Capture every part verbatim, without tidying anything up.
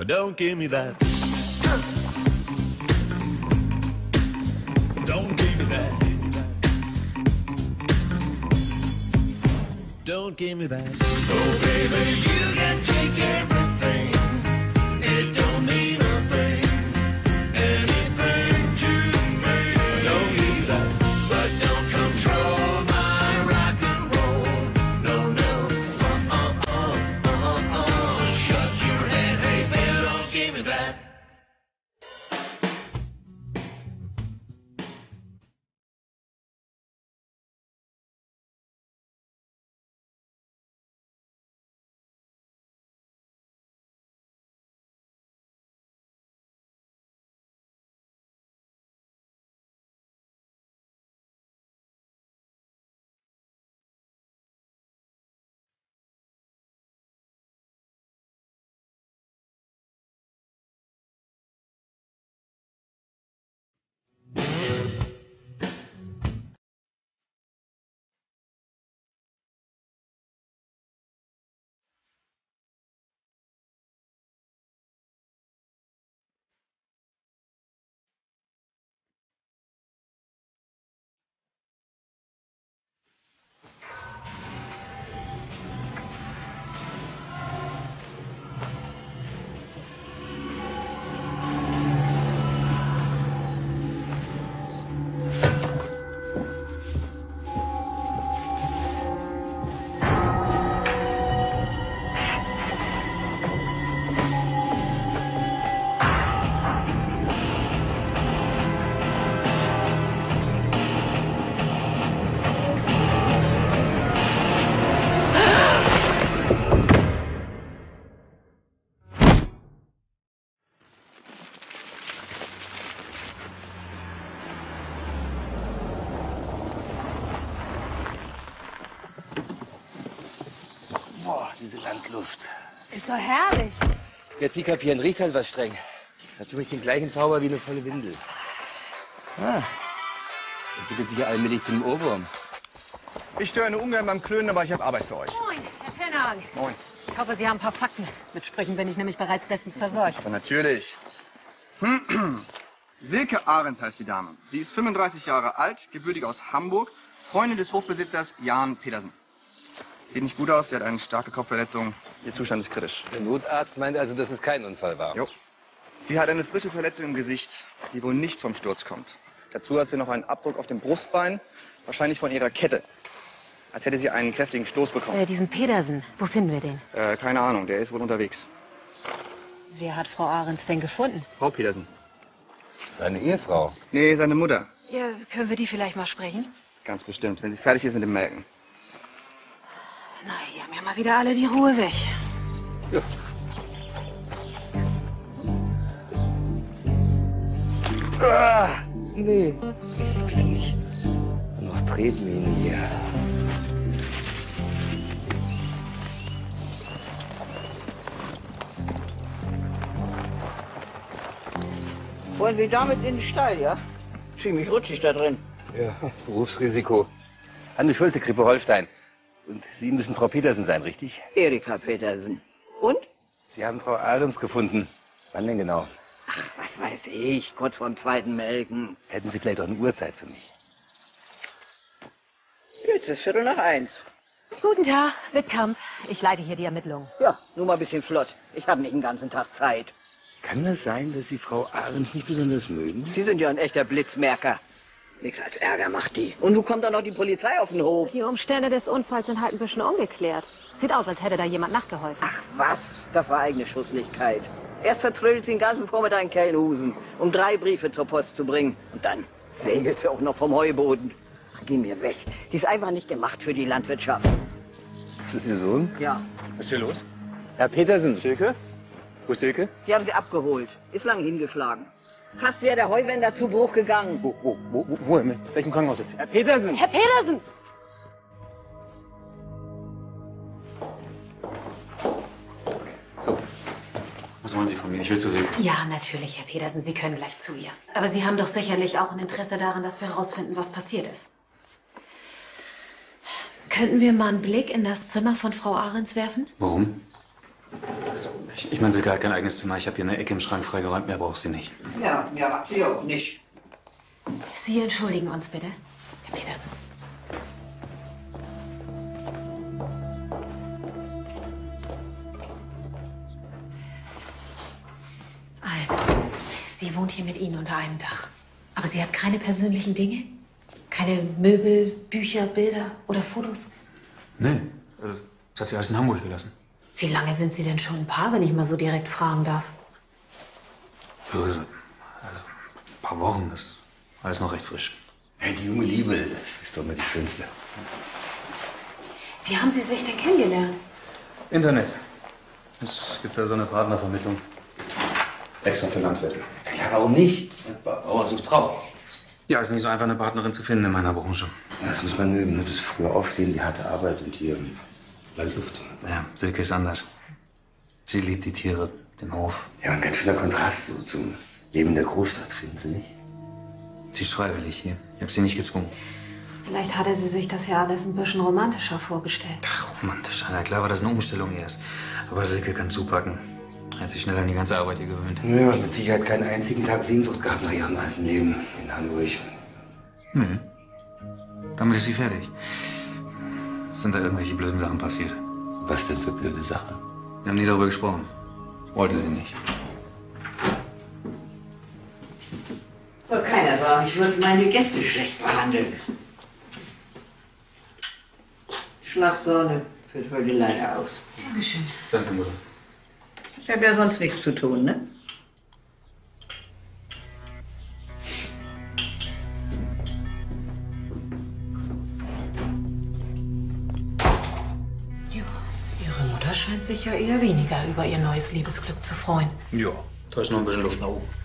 Don't give me that. Don't give me that. Don't give me that. Oh baby, you can take everything. It don't mean a thing. Anything to me. Don't give me that. But don't control my rock and roll. No, no. Uh, uh, uh, uh, uh. Shut your head, hey baby, don't give me that. Boah, diese Landluft. Ist doch herrlich. Jetzt Sie kapieren, riecht halt was streng. Das hat für mich den gleichen Zauber wie eine volle Windel. Ah, das wird jetzt sicher allmählich zum Ohrwurm. Ich störe nur ungern beim Klönen, aber ich habe Arbeit für euch. Moin, Herr Tenhagen. Moin. Ich hoffe, Sie haben ein paar Fakten. Mit Sprüchen bin ich nämlich bereits bestens versorgt. Aber natürlich. Silke Ahrens heißt die Dame. Sie ist fünfunddreißig Jahre alt, gebürtig aus Hamburg, Freundin des Hofbesitzers Jan Petersen. Sieht nicht gut aus, sie hat eine starke Kopfverletzung. Ihr Zustand ist kritisch. Der Notarzt meint also, dass es kein Unfall war. Jo. Sie hat eine frische Verletzung im Gesicht, die wohl nicht vom Sturz kommt. Dazu hat sie noch einen Abdruck auf dem Brustbein, wahrscheinlich von ihrer Kette. Als hätte sie einen kräftigen Stoß bekommen. Äh, diesen Petersen, wo finden wir den? Äh, keine Ahnung, der ist wohl unterwegs. Wer hat Frau Ahrens denn gefunden? Frau Petersen. Seine Ehefrau. Nee, seine Mutter. Ja, können wir die vielleicht mal sprechen? Ganz bestimmt, wenn sie fertig ist mit dem Melken. Na, hier haben ja mal wieder alle die Ruhe weg. Ja. Ah, nee, bitte nicht. Noch Tretminen hier. Wollen Sie damit in den Stall, ja? Ziemlich rutschig da drin. Ja, Berufsrisiko. Anne Schulze, Krippe Holstein. Und Sie müssen Frau Petersen sein, richtig? Erika Petersen. Und? Sie haben Frau Ahrens gefunden. Wann denn genau? Ach, was weiß ich, kurz vorm zweiten Melken. Hätten Sie vielleicht auch eine Uhrzeit für mich? Jetzt ist Viertel nach eins. Guten Tag, Wittkamp. Ich leite hier die Ermittlungen. Ja, nur mal ein bisschen flott. Ich habe nicht den ganzen Tag Zeit. Kann das sein, dass Sie Frau Ahrens nicht besonders mögen? Sie sind ja ein echter Blitzmerker. Nichts als Ärger macht die. Und nun kommt dann noch die Polizei auf den Hof. Die Umstände des Unfalls sind halt ein bisschen ungeklärt. Sieht aus, als hätte da jemand nachgeholfen. Ach was, das war eigene Schusslichkeit. Erst vertrödelt sie den ganzen Vormittag in Kellenhusen, um drei Briefe zur Post zu bringen. Und dann segelt sie auch noch vom Heuboden. Ach, geh mir weg. Die ist einfach nicht gemacht für die Landwirtschaft. Ist das Ihr Sohn? Ja, Was ist hier los? Herr Petersen. Silke? Wo ist Silke? die haben sie abgeholt. Ist lang hingeschlagen. Fast wäre der Heuwender zu Bruch gegangen. Wo, wo, wo, wo, wo, in welchem Krankenhaus ist sie? Herr Petersen. Herr Petersen! Was wollen Sie von mir? Ich will zu Silke. Ja, natürlich, Herr Petersen. Sie können gleich zu ihr. Aber Sie haben doch sicherlich auch ein Interesse daran, dass wir herausfinden, was passiert ist. Könnten wir mal einen Blick in das Zimmer von Frau Ahrens werfen? Warum? Ich, ich meine, Silke hat kein eigenes Zimmer. Ich habe hier eine Ecke im Schrank freigeräumt. Mehr braucht sie nicht. Ja, ja, hat sie auch nicht. Sie entschuldigen uns bitte, Herr Petersen. Also, sie wohnt hier mit Ihnen unter einem Dach. Aber sie hat keine persönlichen Dinge? Keine Möbel, Bücher, Bilder oder Fotos? Nee, also, das hat sie alles in Hamburg gelassen. Wie lange sind Sie denn schon ein Paar, wenn ich mal so direkt fragen darf? Ja, also, also, ein paar Wochen, das ist alles noch recht frisch. Hey, die junge Liebe, das ist doch mal die schönste. Wie haben Sie sich denn kennengelernt? Internet. Es gibt da so eine Partnervermittlung. Extra für Landwirte. Ja, warum nicht? Bauer sucht Frau. Ja, ist nicht so einfach, eine Partnerin zu finden in meiner Branche. Das muss man mögen. Das frühe Aufstehen, die harte Arbeit und hier Landluft. Ja, Silke ist anders. Sie liebt die Tiere, den Hof. Ja, ein ganz schöner Kontrast so zum Leben der Großstadt, finden Sie nicht? Sie ist freiwillig hier. Ich habe sie nicht gezwungen. Vielleicht hatte sie sich das ja alles ein bisschen romantischer vorgestellt. Ach, romantisch. Na klar war das eine Umstellung erst. Aber Silke kann zupacken. Er hat sich schnell an die ganze Arbeit hier gewöhnt. Ja, mit Sicherheit keinen einzigen Tag Sehnsucht gehabt nach ihrem alten Leben in Hamburg. Nö. Damit ist sie fertig. Sind da irgendwelche blöden Sachen passiert? Was denn für blöde Sachen? Wir haben nie darüber gesprochen. Wollte sie nicht. Soll keiner sagen, ich würde meine Gäste schlecht behandeln. Schlagsahne führt heute leider aus. Dankeschön. Danke, Mutter. Ich habe ja sonst nichts zu tun, ne? Ja, Ihre Mutter scheint sich ja eher weniger über ihr neues Liebesglück zu freuen. Ja, da ist noch ein bisschen Luft nach oben.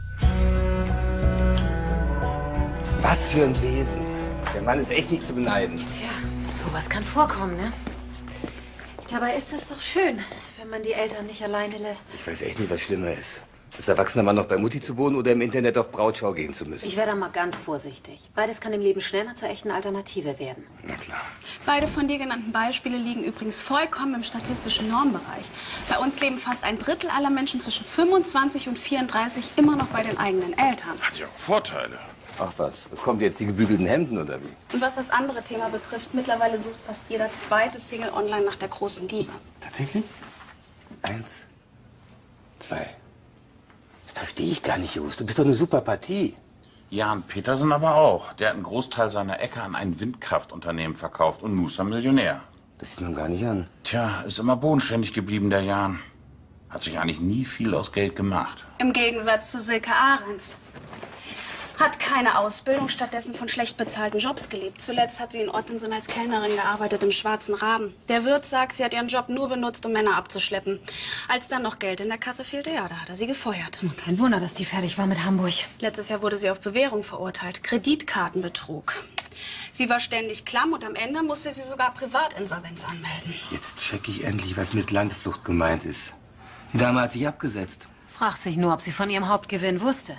Was für ein Wesen. Der Mann ist echt nicht zu beneiden. Tja, sowas kann vorkommen, ne? Dabei ist es doch schön, wenn man die Eltern nicht alleine lässt. Ich weiß echt nicht, was schlimmer ist. Als erwachsener Mann noch bei Mutti zu wohnen oder im Internet auf Brautschau gehen zu müssen. Ich wäre da mal ganz vorsichtig. Beides kann im Leben schnell mal zur echten Alternative werden. Na klar. Beide von dir genannten Beispiele liegen übrigens vollkommen im statistischen Normbereich. Bei uns leben fast ein Drittel aller Menschen zwischen fünfundzwanzig und vierunddreißig immer noch bei den eigenen Eltern. Hat ja auch Vorteile. Ach was, was kommt jetzt, die gebügelten Hemden oder wie? Und was das andere Thema betrifft, mittlerweile sucht fast jeder zweite Single online nach der großen Liebe. Tatsächlich? Eins, zwei. Das verstehe ich gar nicht, Just. Du bist doch eine super Partie. Jan Petersen aber auch. Der hat einen Großteil seiner Ecke an ein Windkraftunternehmen verkauft und nun ist er Millionär. Das sieht man gar nicht an. Tja, ist immer bodenständig geblieben, der Jan. Hat sich eigentlich nie viel aus Geld gemacht. Im Gegensatz zu Silke Ahrens. Hat keine Ausbildung, stattdessen von schlecht bezahlten Jobs gelebt. Zuletzt hat sie in Ottensen als Kellnerin gearbeitet im Schwarzen Raben. Der Wirt sagt, sie hat ihren Job nur benutzt, um Männer abzuschleppen. Als dann noch Geld in der Kasse fehlte, ja, da hat er sie gefeuert. Kein Wunder, dass die fertig war mit Hamburg. Letztes Jahr wurde sie auf Bewährung verurteilt. Kreditkartenbetrug. Sie war ständig klamm und am Ende musste sie sogar Privatinsolvenz anmelden. Jetzt check ich endlich, was mit Landflucht gemeint ist. Die Dame hat sich abgesetzt. Fragt sich nur, ob sie von ihrem Hauptgewinn wusste.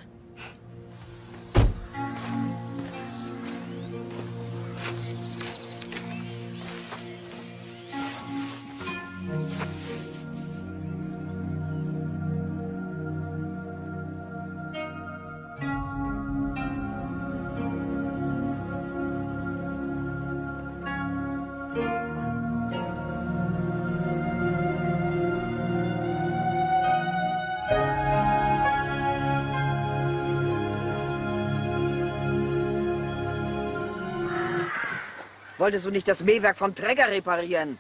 Wolltest du nicht das Mähwerk vom Trecker reparieren?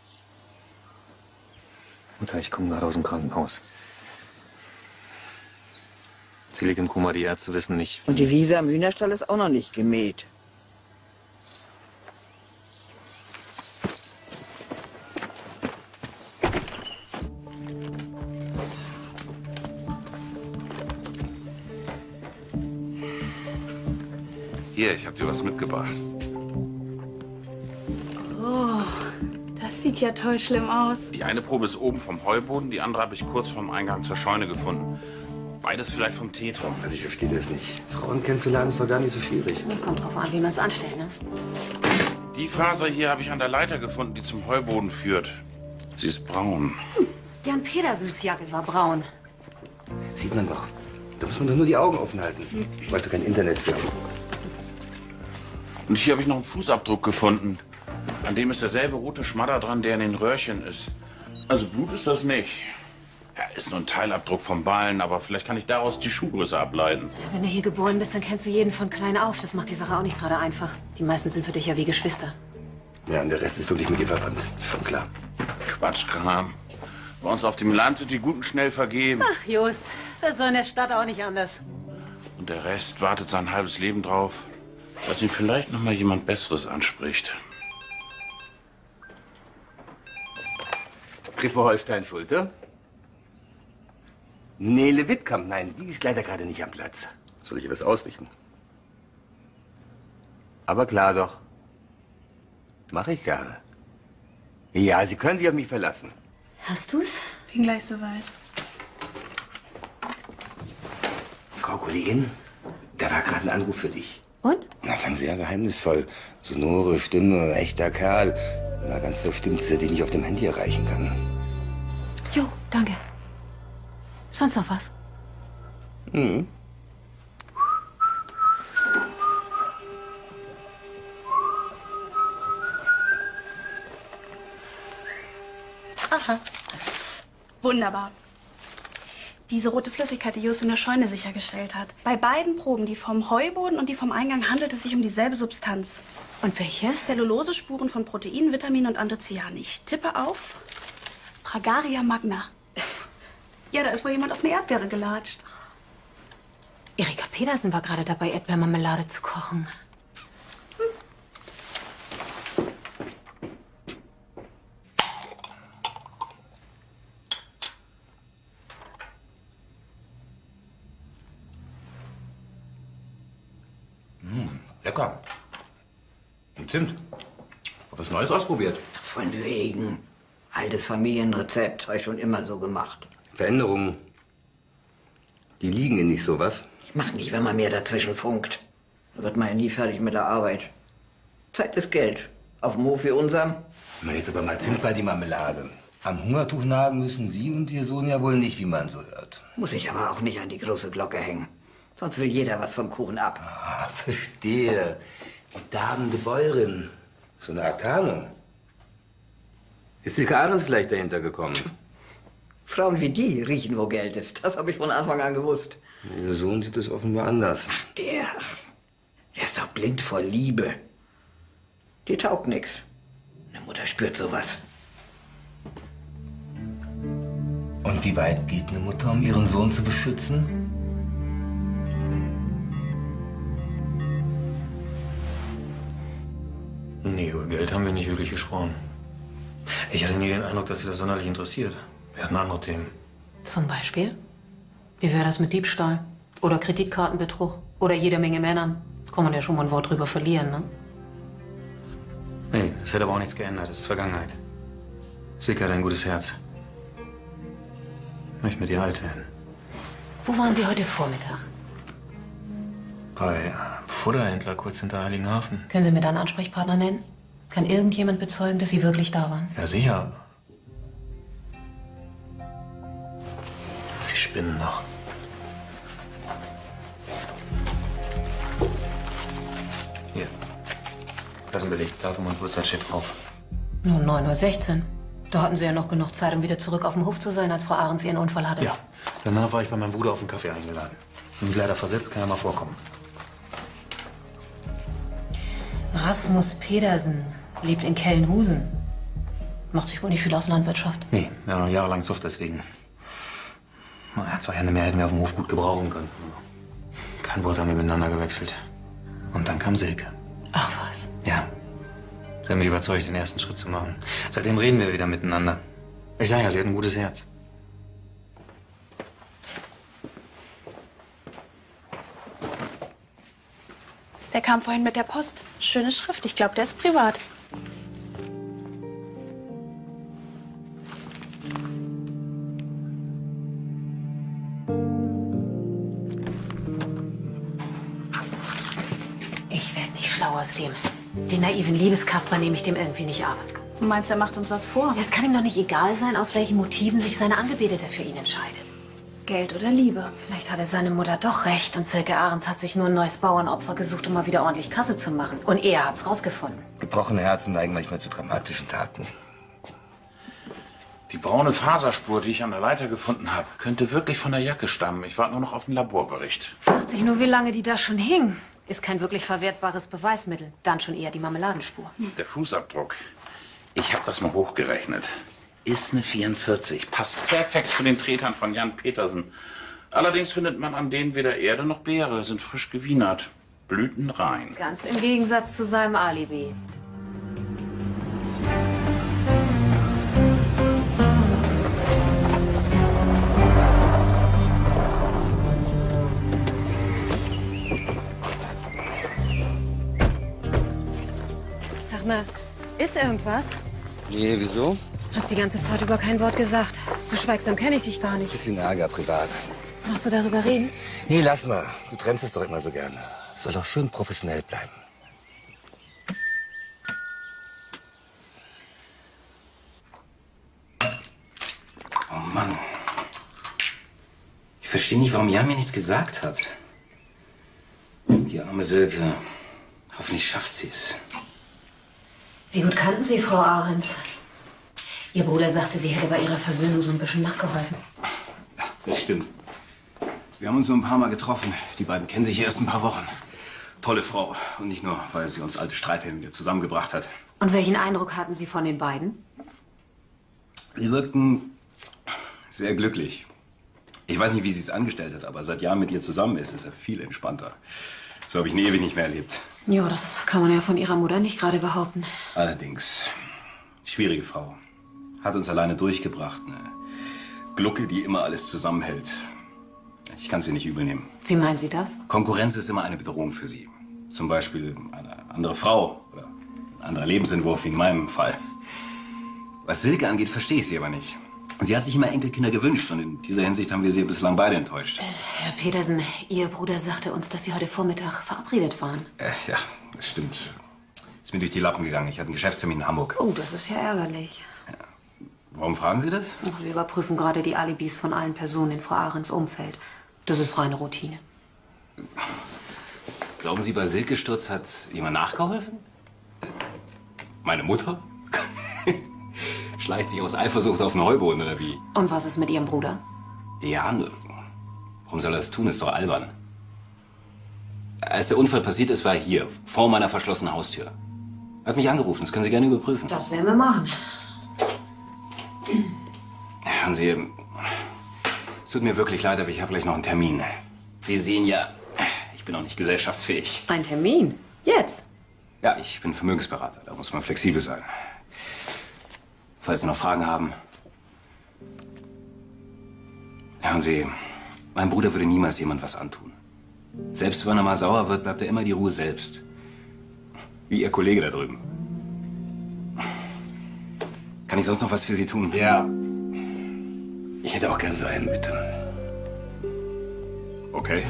Mutter, ich komme gerade aus dem Krankenhaus. Sie liegt im Koma, die Ärzte wissen nicht. Und die Wiese am Hühnerstall ist auch noch nicht gemäht. Hier, ich habe dir was mitgebracht. Oh, das sieht ja toll schlimm aus. Die eine Probe ist oben vom Heuboden, die andere habe ich kurz vorm Eingang zur Scheune gefunden. Beides vielleicht vom Teetraum. Also ich verstehe das nicht. Frauen kennenzulernen ist doch gar nicht so schwierig. Kommt drauf an, wie man es anstellt, ne? Die Faser hier habe ich an der Leiter gefunden, die zum Heuboden führt. Sie ist braun. Jan Pedersens Jacke war braun. Sieht man doch. Da muss man doch nur die Augen offen halten, weil du kein Internet für. Und hier habe ich noch einen Fußabdruck gefunden. An dem ist derselbe rote Schmadder dran, der in den Röhrchen ist. Also Blut ist das nicht. Ja, ist nur ein Teilabdruck vom Ballen, aber vielleicht kann ich daraus die Schuhgröße ableiten. Wenn du hier geboren bist, dann kennst du jeden von klein auf. Das macht die Sache auch nicht gerade einfach. Die meisten sind für dich ja wie Geschwister. Ja, und der Rest ist wirklich mit dir verwandt. Schon klar. Quatschkram. Bei uns auf dem Land sind die Guten schnell vergeben. Ach, Just, das ist so in der Stadt auch nicht anders. Und der Rest wartet sein halbes Leben drauf, dass ihn vielleicht noch mal jemand Besseres anspricht. Krippe Holstein-Schulte? Nele Wittkamp, nein, die ist leider gerade nicht am Platz. Soll ich ihr was ausrichten? Aber klar doch. Mache ich gerne. Ja, Sie können sich auf mich verlassen. Hast du's? Bin gleich soweit. Frau Kollegin, da war gerade ein Anruf für dich. Und? Na, klang sehr geheimnisvoll. Sonore Stimme, echter Kerl. Na, ganz verstimmt, dass er dich nicht auf dem Handy erreichen kann. Jo, danke. Sonst noch was? Mhm. Aha. Wunderbar. Diese rote Flüssigkeit, die Just in der Scheune sichergestellt hat. Bei beiden Proben, die vom Heuboden und die vom Eingang, handelt es sich um dieselbe Substanz. Und welche? Zellulosespuren von Proteinen, Vitaminen und Anthocyanen. Ich tippe auf Fragaria magna. Ja, da ist wohl jemand auf eine Erdbeere gelatscht. Erika Pedersen war gerade dabei, Erdbeermarmelade zu kochen. Lecker. Und Zimt. Hab was Neues ausprobiert. Von wegen. Altes Familienrezept, habe ich schon immer so gemacht. Veränderungen. Die liegen in nicht sowas. Ich mach nicht, wenn man mir dazwischen funkt. Da wird man ja nie fertig mit der Arbeit. Zeit ist Geld. Auf dem Hof wie unserem. Na, jetzt aber mal Zimt bei die Marmelade. Am Hungertuch nagen müssen Sie und Ihr Sohn ja wohl nicht, wie man so hört. Muss ich aber auch nicht an die große Glocke hängen. Sonst will jeder was vom Kuchen ab. Ah, verstehe. Die darbende Bäuerin. So eine Art Tarnung. Ist Silke Ahrens vielleicht dahinter gekommen? Frauen wie die riechen, wo Geld ist. Das habe ich von Anfang an gewusst. Ihr Sohn sieht es offenbar anders. Der, der ist doch blind vor Liebe. Die taugt nix. Eine Mutter spürt sowas. Und wie weit geht eine Mutter, um ihren Sohn zu beschützen? Nee, über Geld haben wir nicht wirklich gesprochen. Ich hatte nie den Eindruck, dass sie das sonderlich interessiert. Wir hatten andere Themen. Zum Beispiel? Wie wäre das mit Diebstahl? Oder Kreditkartenbetrug? Oder jede Menge Männern? Kann man ja schon mal ein Wort drüber verlieren, ne? Nee, das hätte aber auch nichts geändert. Das ist Vergangenheit. Silke hat ein gutes Herz. Ich möchte mit ihr alt werden. Wo waren Sie heute Vormittag? Bei äh, Futterhändler kurz hinter Heiligenhafen. Können Sie mir da einen Ansprechpartner nennen? Kann irgendjemand bezeugen, dass Sie wirklich da waren? Ja, sicher. Sie spinnen noch. Hier. Kassenbeleg, Datum und Uhrzeit steht drauf. Nun, neun Uhr sechzehn. Da hatten Sie ja noch genug Zeit, um wieder zurück auf dem Hof zu sein, als Frau Ahrens ihren Unfall hatte. Ja. Danach war ich bei meinem Bruder auf den Kaffee eingeladen. Bin ich leider versetzt, kann ja mal vorkommen. Rasmus Pedersen lebt in Kellenhusen. Macht sich wohl nicht viel aus Landwirtschaft. Nee, wir haben noch jahrelang Zucht deswegen. Naja, zwei Hände mehr hätten wir auf dem Hof gut gebrauchen können. Kein Wort haben wir miteinander gewechselt. Und dann kam Silke. Ach was. Ja. Sie hat mich überzeugt, den ersten Schritt zu machen. Seitdem reden wir wieder miteinander. Ich sage ja, sie hat ein gutes Herz. Der kam vorhin mit der Post. Schöne Schrift. Ich glaube, der ist privat. Ich werde nicht schlau aus dem. Den naiven Liebeskasper nehme ich dem irgendwie nicht ab. Du meinst, er macht uns was vor? Es kann ihm doch nicht egal sein, aus welchen Motiven sich seine Angebetete für ihn entscheidet. Geld oder Liebe? Vielleicht hatte seine Mutter doch recht und Silke Ahrens hat sich nur ein neues Bauernopfer gesucht, um mal wieder ordentlich Kasse zu machen. Und er hat's rausgefunden. Gebrochene Herzen neigen manchmal zu dramatischen Taten. Die braune Faserspur, die ich an der Leiter gefunden habe, könnte wirklich von der Jacke stammen. Ich warte nur noch auf den Laborbericht. Fragt sich nur, wie lange die da schon hing. Ist kein wirklich verwertbares Beweismittel. Dann schon eher die Marmeladenspur. Der Fußabdruck. Ich habe das mal hochgerechnet. Ist eine vierundvierzig. Passt perfekt zu den Tretern von Jan Petersen. Allerdings findet man an denen weder Erde noch Beere. Sind frisch gewienert. Blütenrein. Ganz im Gegensatz zu seinem Alibi. Sag mal, ist irgendwas? Nee, wieso? Hast die ganze Fahrt über kein Wort gesagt. So schweigsam kenne ich dich gar nicht. Bisschen Ärger privat. Machst du darüber reden? Nee, lass mal. Du trennst es doch immer so gerne. Soll doch schön professionell bleiben. Oh Mann. Ich verstehe nicht, warum Jan mir nichts gesagt hat. Die arme Silke. Hoffentlich schafft sie es. Wie gut kannten Sie Frau Ahrens? Ihr Bruder sagte, sie hätte bei ihrer Versöhnung so ein bisschen nachgeholfen. Das stimmt. Wir haben uns nur ein paar Mal getroffen. Die beiden kennen sich erst ein paar Wochen. Tolle Frau. Und nicht nur, weil sie uns alte Streithähne wieder zusammengebracht hat. Und welchen Eindruck hatten Sie von den beiden? Sie wirkten sehr glücklich. Ich weiß nicht, wie sie es angestellt hat, aber seit Jahren mit ihr zusammen ist, ist er viel entspannter. So habe ich ihn ewig nicht mehr erlebt. Ja, das kann man ja von Ihrer Mutter nicht gerade behaupten. Allerdings. Schwierige Frau. Hat uns alleine durchgebracht. Eine Glucke, die immer alles zusammenhält. Ich kann sie nicht übel nehmen. Wie meinen Sie das? Konkurrenz ist immer eine Bedrohung für sie. Zum Beispiel eine andere Frau oder ein anderer Lebensentwurf wie in meinem Fall. Was Silke angeht, verstehe ich sie aber nicht. Sie hat sich immer Enkelkinder gewünscht und in dieser Hinsicht haben wir sie bislang beide enttäuscht. Herr Petersen, Ihr Bruder sagte uns, dass Sie heute Vormittag verabredet waren. Äh, ja, das stimmt. Ist mir durch die Lappen gegangen. Ich hatte einen Geschäftstermin in Hamburg. Oh, das ist ja ärgerlich. Warum fragen Sie das? Wir überprüfen gerade die Alibis von allen Personen in Frau Ahrens Umfeld. Das ist reine Routine. Glauben Sie, bei Silke Sturz hat jemand nachgeholfen? Meine Mutter? Schleicht sich aus Eifersucht auf den Heuboden, oder wie? Und was ist mit Ihrem Bruder? Ja, ne. Warum soll er das tun? Ist doch albern. Als der Unfall passiert ist, war er hier, vor meiner verschlossenen Haustür. Er hat mich angerufen, das können Sie gerne überprüfen. Das werden wir machen. Hören Sie, es tut mir wirklich leid, aber ich habe gleich noch einen Termin. Sie sehen ja, ich bin auch nicht gesellschaftsfähig. Ein Termin? Jetzt? Ja, ich bin Vermögensberater, da muss man flexibel sein. Falls Sie noch Fragen haben. Hören Sie, mein Bruder würde niemals jemand was antun. Selbst wenn er mal sauer wird, bleibt er immer die Ruhe selbst. Wie Ihr Kollege da drüben. Kann ich sonst noch was für Sie tun? Ja. Ich hätte auch gerne so einen, bitte. Okay.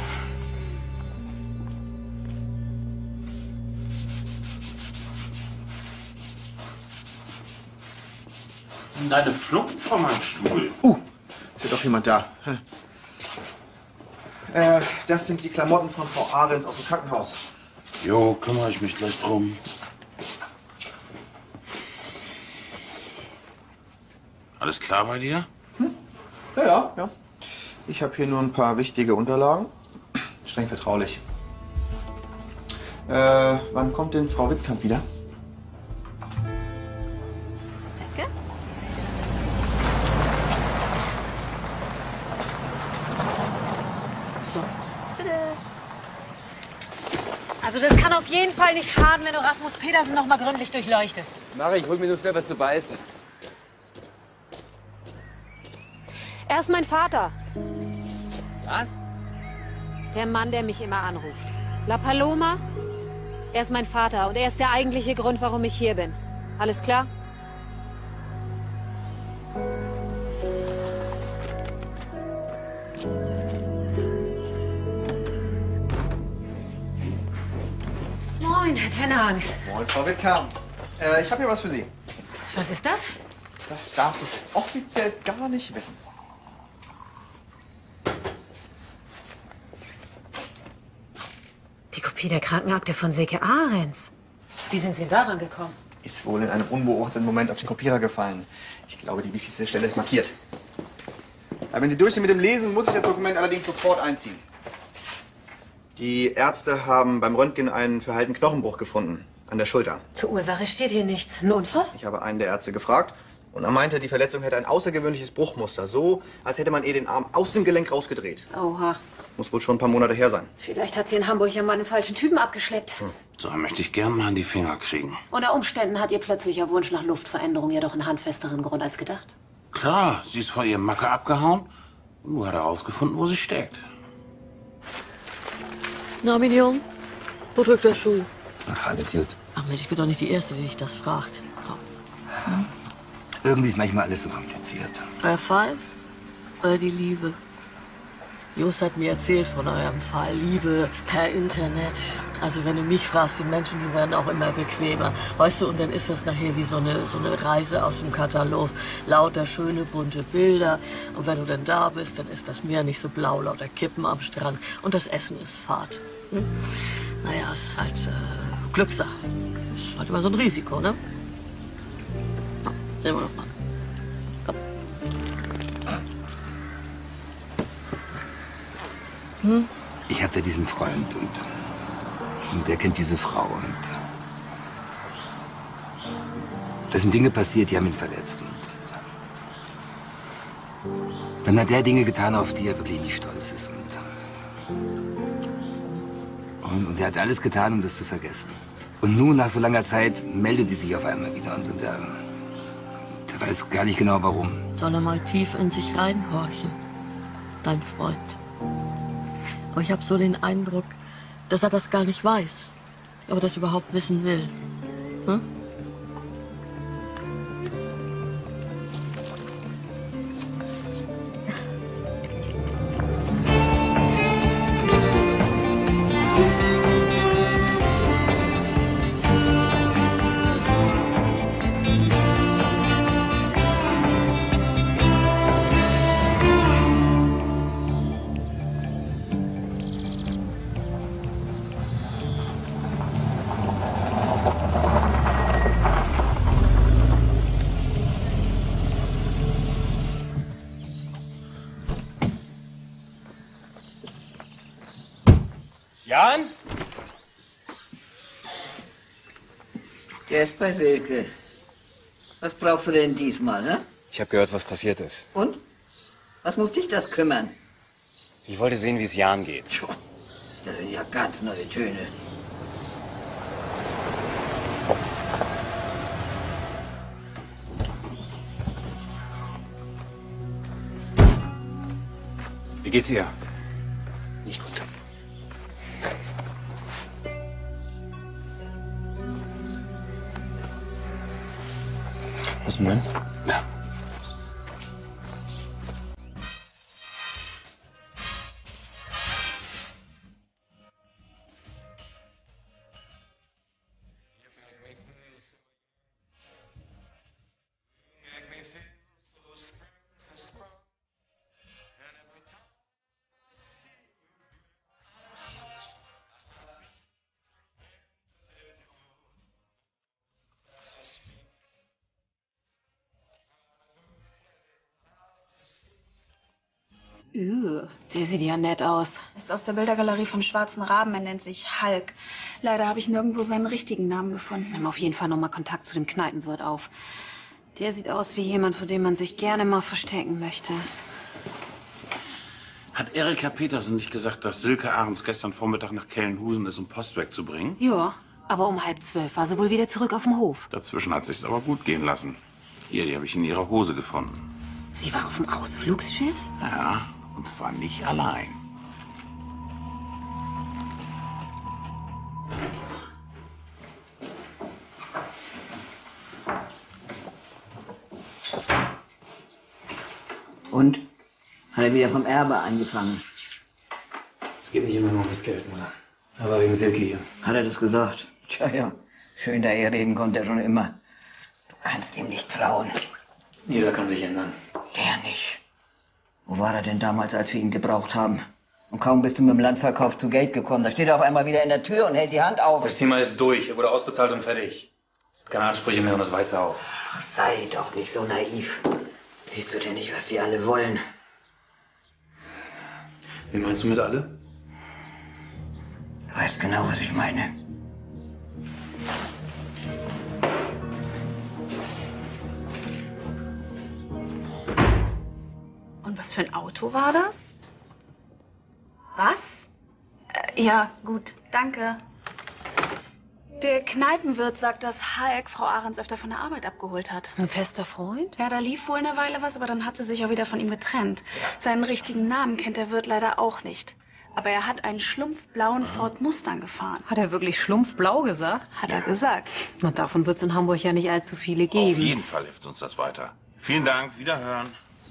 Deine Flucht von meinem Stuhl. Uh, ist ja doch jemand da. Hm. Äh, das sind die Klamotten von Frau Ahrens aus dem Krankenhaus. Jo, kümmere ich mich gleich drum. Alles klar bei dir? Hm? Ja, ja, ja. Ich habe hier nur ein paar wichtige Unterlagen. Streng vertraulich. Äh, wann kommt denn Frau Wittkamp wieder? Danke. So. Also das kann auf jeden Fall nicht schaden, wenn du Rasmus Petersen noch mal gründlich durchleuchtest. Mach ich, hol mir nur schnell was zu beißen. Er ist mein Vater. Was? Der Mann, der mich immer anruft. La Paloma, er ist mein Vater und er ist der eigentliche Grund, warum ich hier bin. Alles klar? Moin, Herr Tenhagen. Moin, Frau Wittkamp. Äh, ich habe hier was für Sie. Was ist das? Das darf ich offiziell gar nicht wissen. Die Kopie der Krankenakte von Silke Ahrens. Wie sind Sie denn daran gekommen? Ist wohl in einem unbeobachteten Moment auf den Kopierer gefallen. Ich glaube, die wichtigste Stelle ist markiert. Aber wenn Sie durch sind mit dem Lesen, muss ich das Dokument allerdings sofort einziehen. Die Ärzte haben beim Röntgen einen verheilten Knochenbruch gefunden. An der Schulter. Zur Ursache steht hier nichts. Ein Unfall? Ich habe einen der Ärzte gefragt und er meinte, die Verletzung hätte ein außergewöhnliches Bruchmuster. So, als hätte man ihr den Arm aus dem Gelenk rausgedreht. Oha. Muss wohl schon ein paar Monate her sein. Vielleicht hat sie in Hamburg ja mal einen falschen Typen abgeschleppt. Hm. So möchte ich gern mal an die Finger kriegen. Unter Umständen hat ihr plötzlicher Wunsch nach Luftveränderung ja doch einen handfesteren Grund als gedacht. Klar, sie ist vor ihrem Macker abgehauen und nur hat herausgefunden, wo sie steckt. Na, mein Junge, wo drückt der Schuh? Ach, alles gut. Ach Mensch, ich bin doch nicht die Erste, die dich das fragt. Komm. Hm? Irgendwie ist manchmal alles so kompliziert. Euer Fall oder die Liebe? Just hat mir erzählt von eurem Fall. Liebe per Internet. Also wenn du mich fragst, die Menschen, die werden auch immer bequemer. Weißt du, und dann ist das nachher wie so eine, so eine Reise aus dem Katalog. Lauter schöne, bunte Bilder. Und wenn du dann da bist, dann ist das Meer nicht so blau, lauter Kippen am Strand. Und das Essen ist fad. Hm? Naja, es ist halt äh, Glückssache. Es ist halt immer so ein Risiko, ne? Sehen wir noch mal. Komm. Hm? Ich habe da diesen Freund und, und der kennt diese Frau und da sind Dinge passiert, die haben ihn verletzt. Und dann hat er Dinge getan, auf die er wirklich nicht stolz ist. Und, und, und er hat alles getan, um das zu vergessen. Und nun, nach so langer Zeit, meldet die sich auf einmal wieder und, und er, er weiß gar nicht genau, warum. Soll er mal tief in sich reinhorchen, dein Freund. Aber ich habe so den Eindruck, dass er das gar nicht weiß, aber das überhaupt wissen will. Hm? Jan? Der ist bei Silke. Was brauchst du denn diesmal, ne? Ich habe gehört, was passiert ist. Und? Was muss dich das kümmern? Ich wollte sehen, wie es Jan geht. Tja, das sind ja ganz neue Töne. Wie geht's ihr? Nicht gut. Was denn? Ja. Üh, Der sieht ja nett aus. ist aus der Bildergalerie vom Schwarzen Raben. Er nennt sich Hulk. Leider habe ich nirgendwo seinen richtigen Namen gefunden. Nimm auf jeden Fall noch mal Kontakt zu dem Kneipenwirt auf. Der sieht aus wie jemand, vor dem man sich gerne mal verstecken möchte. Hat Erika Petersen nicht gesagt, dass Silke Ahrens gestern Vormittag nach Kellenhusen ist, um Post wegzubringen? Ja, aber um halb zwölf war sie wohl wieder zurück auf dem Hof. Dazwischen hat sich's aber gut gehen lassen. Hier, die habe ich in ihrer Hose gefunden. Sie war auf dem Ausflugsschiff? Ja, und zwar nicht allein. Und? Hat er wieder vom Erbe angefangen? Es geht nicht immer nur ums Geld, Mutter. Aber wegen Silke hier. Hat er das gesagt? Tja, ja. Schön daher reden konnte er schon immer. Kannst ihm nicht trauen. Jeder kann sich ändern. Der nicht. Wo war er denn damals, als wir ihn gebraucht haben? Und kaum bist du mit dem Landverkauf zu Geld gekommen. Da steht er auf einmal wieder in der Tür und hält die Hand auf. Das Thema ist durch. Er wurde ausbezahlt und fertig. Keine Ansprüche mehr und das weiß er auch. Ach, sei doch nicht so naiv. Siehst du denn nicht, was die alle wollen? Wie meinst du mit alle? Du weißt genau, was ich meine. Und was für ein Auto war das? Was? Äh, ja, gut, danke. Der Kneipenwirt sagt, dass Hulk Frau Ahrens öfter von der Arbeit abgeholt hat. Ein fester Freund? Ja, da lief wohl eine Weile was, aber dann hat sie sich auch wieder von ihm getrennt. Seinen richtigen Namen kennt der Wirt leider auch nicht. Aber er hat einen schlumpfblauen Ford Mustang gefahren. Hat er wirklich schlumpfblau gesagt? Hat er gesagt. Na, davon wird es in Hamburg ja nicht allzu viele geben. Auf jeden Fall hilft uns das weiter. Vielen Dank, wiederhören.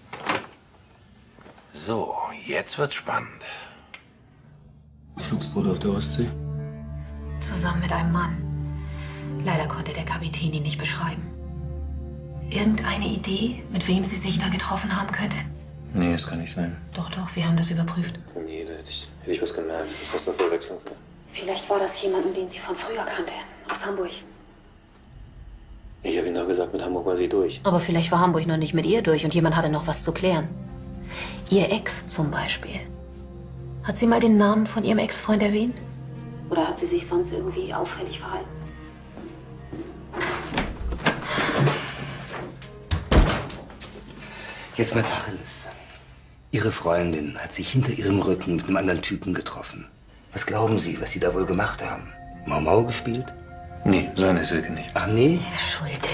So, jetzt wird's spannend. Flugsboot auf der Ostsee? Zusammen mit einem Mann. Leider konnte der Kapitän ihn nicht beschreiben. Irgendeine Idee, mit wem sie sich da getroffen haben könnte? Nee, das kann nicht sein. Doch, doch, wir haben das überprüft. Nee, da hätte ich, hätte ich was gemerkt. Das muss eine Verwechslung sein. Vielleicht war das jemanden, den sie von früher kannte. Aus Hamburg. Ich habe Ihnen doch gesagt, mit Hamburg war sie durch. Aber vielleicht war Hamburg noch nicht mit ihr durch und jemand hatte noch was zu klären. Ihr Ex zum Beispiel. Hat sie mal den Namen von ihrem Ex-Freund erwähnt? Oder hat sie sich sonst irgendwie auffällig verhalten? Jetzt mal Tacheles. Ihre Freundin hat sich hinter ihrem Rücken mit einem anderen Typen getroffen. Was glauben Sie, was Sie da wohl gemacht haben? Mau Mau gespielt? Nee, so eine Silke nicht. Ach nee? Herr Schulte.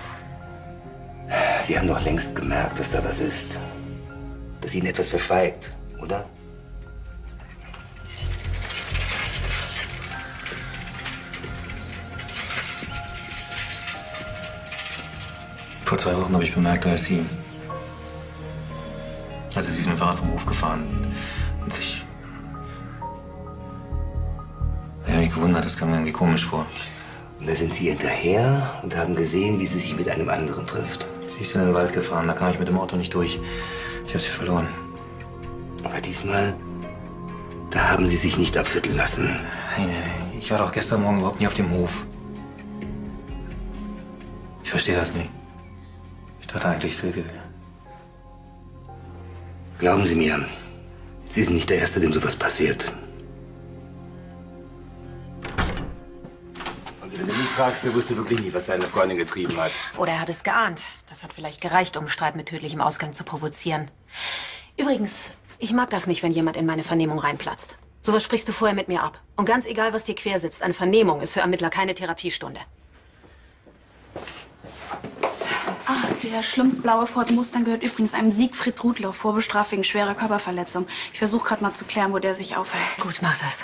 Sie haben doch längst gemerkt, dass da was ist. Dass Ihnen etwas verschweigt, oder? Vor zwei Wochen habe ich bemerkt, da ist sie. Also sie ist mit dem Fahrrad vom Hof gefahren. Und ich... Ich habe mich gewundert, das kam mir irgendwie komisch vor. Und da sind Sie hinterher und haben gesehen, wie sie sich mit einem anderen trifft. Sie ist in den Wald gefahren, da kam ich mit dem Auto nicht durch. Ich habe sie verloren. Aber diesmal, da haben Sie sich nicht abschütteln lassen. Nein, nein, nein. Ich war doch gestern Morgen überhaupt nicht auf dem Hof. Ich verstehe das nicht. Ich dachte eigentlich, Silke wäre. Glauben Sie mir, Sie sind nicht der Erste, dem sowas passiert. Also wenn du mich fragst, der wusste wirklich nicht, was seine Freundin getrieben hat. Oder er hat es geahnt. Das hat vielleicht gereicht, um Streit mit tödlichem Ausgang zu provozieren. Übrigens, ich mag das nicht, wenn jemand in meine Vernehmung reinplatzt. Sowas sprichst du vorher mit mir ab. Und ganz egal, was dir quer sitzt, eine Vernehmung ist für Ermittler keine Therapiestunde. Ah, der schlumpfblaue Ford Mustang gehört übrigens einem Siegfried Rudloff, vorbestraft wegen schwerer Körperverletzung. Ich versuche gerade mal zu klären, wo der sich aufhält. Gut, mach das.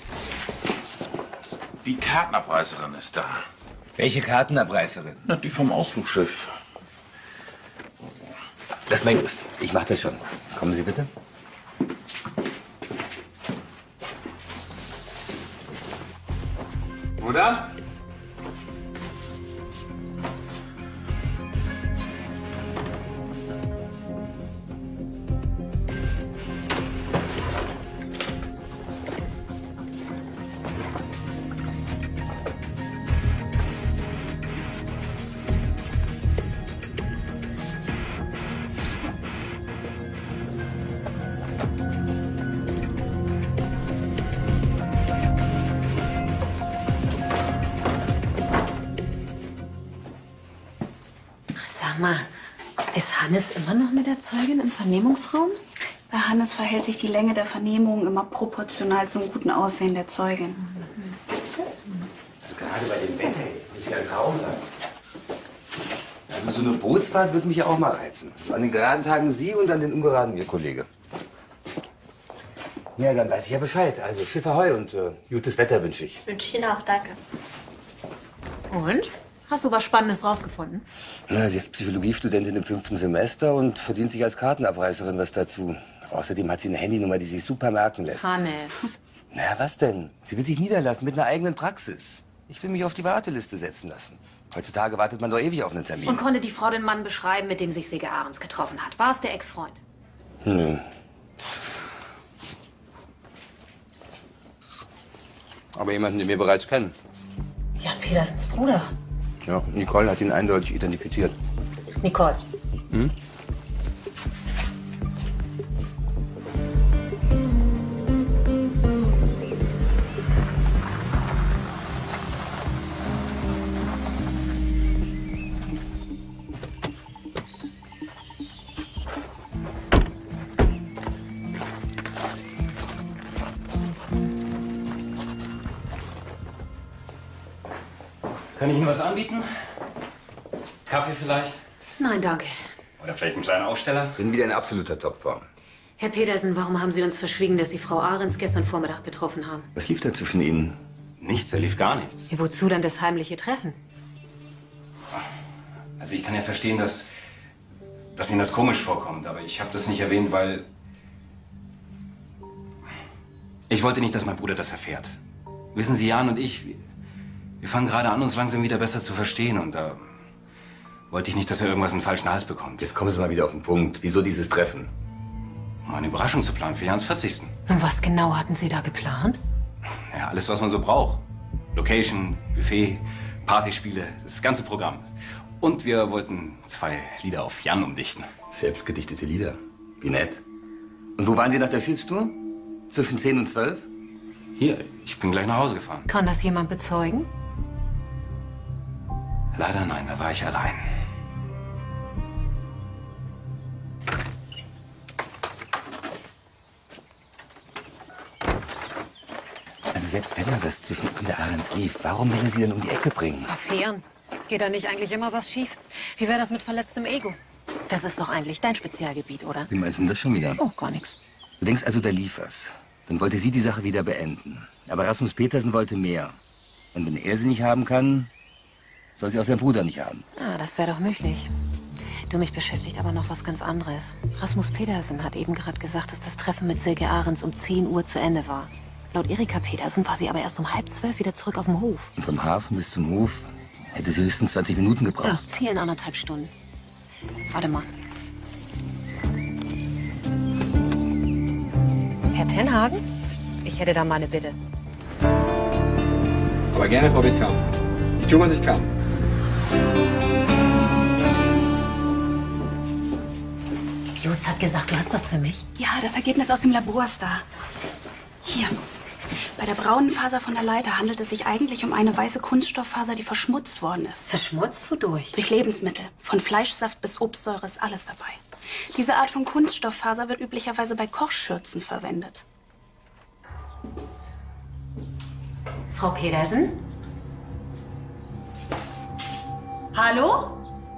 Die Kartenabreißerin ist da. Welche Kartenabreißerin? Na, die vom Ausflugsschiff. Das ist mein Lust. Ich mach das schon. Kommen Sie bitte. Oder? Sag mal, ist Hannes immer noch mit der Zeugin im Vernehmungsraum? Bei Hannes verhält sich die Länge der Vernehmung immer proportional zum guten Aussehen der Zeugin. Also gerade bei dem Wetter jetzt, das muss ja ein Traum sein. Also so eine Bootsfahrt würde mich ja auch mal reizen. So an den geraden Tagen Sie und an den ungeraden Ihr Kollege. Ja, dann weiß ich ja Bescheid. Also Schiff Ahoi und äh, gutes Wetter wünsche ich. Das wünsche ich Ihnen auch, danke. Und? Hast du was Spannendes rausgefunden? Na, sie ist Psychologiestudentin im fünften Semester und verdient sich als Kartenabreißerin was dazu. Außerdem hat sie eine Handynummer, die sich super merken lässt. Hannes. Na, was denn? Sie will sich niederlassen mit einer eigenen Praxis. Ich will mich auf die Warteliste setzen lassen. Heutzutage wartet man doch ewig auf einen Termin. Und konnte die Frau den Mann beschreiben, mit dem sich Silke Ahrens getroffen hat? War es der Ex-Freund? Nö. Aber jemanden, den wir bereits kennen. Jan Petersens Bruder. Ja, Nicole hat ihn eindeutig identifiziert. Nicole. Hm? Kann ich Ihnen was anbieten? Kaffee vielleicht? Nein, danke. Oder vielleicht einen kleinen Aufsteller? Bin wieder in absoluter Topform. Herr Petersen, warum haben Sie uns verschwiegen, dass Sie Frau Ahrens gestern Vormittag getroffen haben? Was lief da zwischen Ihnen? Nichts, da lief gar nichts. Ja, wozu dann das heimliche Treffen? Also ich kann ja verstehen, dass, dass Ihnen das komisch vorkommt, aber ich habe das nicht erwähnt, weil ich wollte nicht, dass mein Bruder das erfährt. Wissen Sie, Jan und ich, wir, wir fangen gerade an, uns langsam wieder besser zu verstehen und da wollte ich nicht, dass er irgendwas in den falschen Hals bekommt. Jetzt kommen Sie mal wieder auf den Punkt. Wieso dieses Treffen? Um eine Überraschung zu planen für Jans vierzigsten Und was genau hatten Sie da geplant? Ja, alles, was man so braucht. Location, Buffet, Partyspiele, das ganze Programm. Und wir wollten zwei Lieder auf Jan umdichten. Selbstgedichtete Lieder. Wie nett. Und wo waren Sie nach der Schiffstour? Zwischen zehn und zwölf? Hier, ich bin gleich nach Hause gefahren. Kann das jemand bezeugen? Leider nein, da war ich allein. Also selbst wenn da was zwischen ihm und der Ahrens lief, warum will er sie denn um die Ecke bringen? Affären. Geht da nicht eigentlich immer was schief? Wie wäre das mit verletztem Ego? Das ist doch eigentlich dein Spezialgebiet, oder? Wie meinst du denn das schon wieder? Oh, gar nichts. Du denkst also, da lief was. Dann wollte sie die Sache wieder beenden. Aber Rasmus Petersen wollte mehr. Und wenn er sie nicht haben kann, soll sie auch seinen Bruder nicht haben. Ah, das wäre doch möglich. Du, mich beschäftigt aber noch was ganz anderes. Rasmus Petersen hat eben gerade gesagt, dass das Treffen mit Silke Ahrens um zehn Uhr zu Ende war. Laut Erika Petersen war sie aber erst um halb zwölf wieder zurück auf dem Hof. Und vom Hafen bis zum Hof hätte sie höchstens zwanzig Minuten gebraucht. Ja, fehlen anderthalb Stunden. Warte mal. Herr Tenhagen? Ich hätte da mal eine Bitte. Aber gerne, Frau Wittkamp. Ich tue, was ich kann. Just hat gesagt, du hast was für mich. Ja, das Ergebnis aus dem Labor ist da. Hier. Bei der braunen Faser von der Leiter handelt es sich eigentlich um eine weiße Kunststofffaser, die verschmutzt worden ist. Verschmutzt? Wodurch? Durch Lebensmittel. Von Fleischsaft bis Obstsäure ist alles dabei. Diese Art von Kunststofffaser wird üblicherweise bei Kochschürzen verwendet. Frau Petersen? Hallo?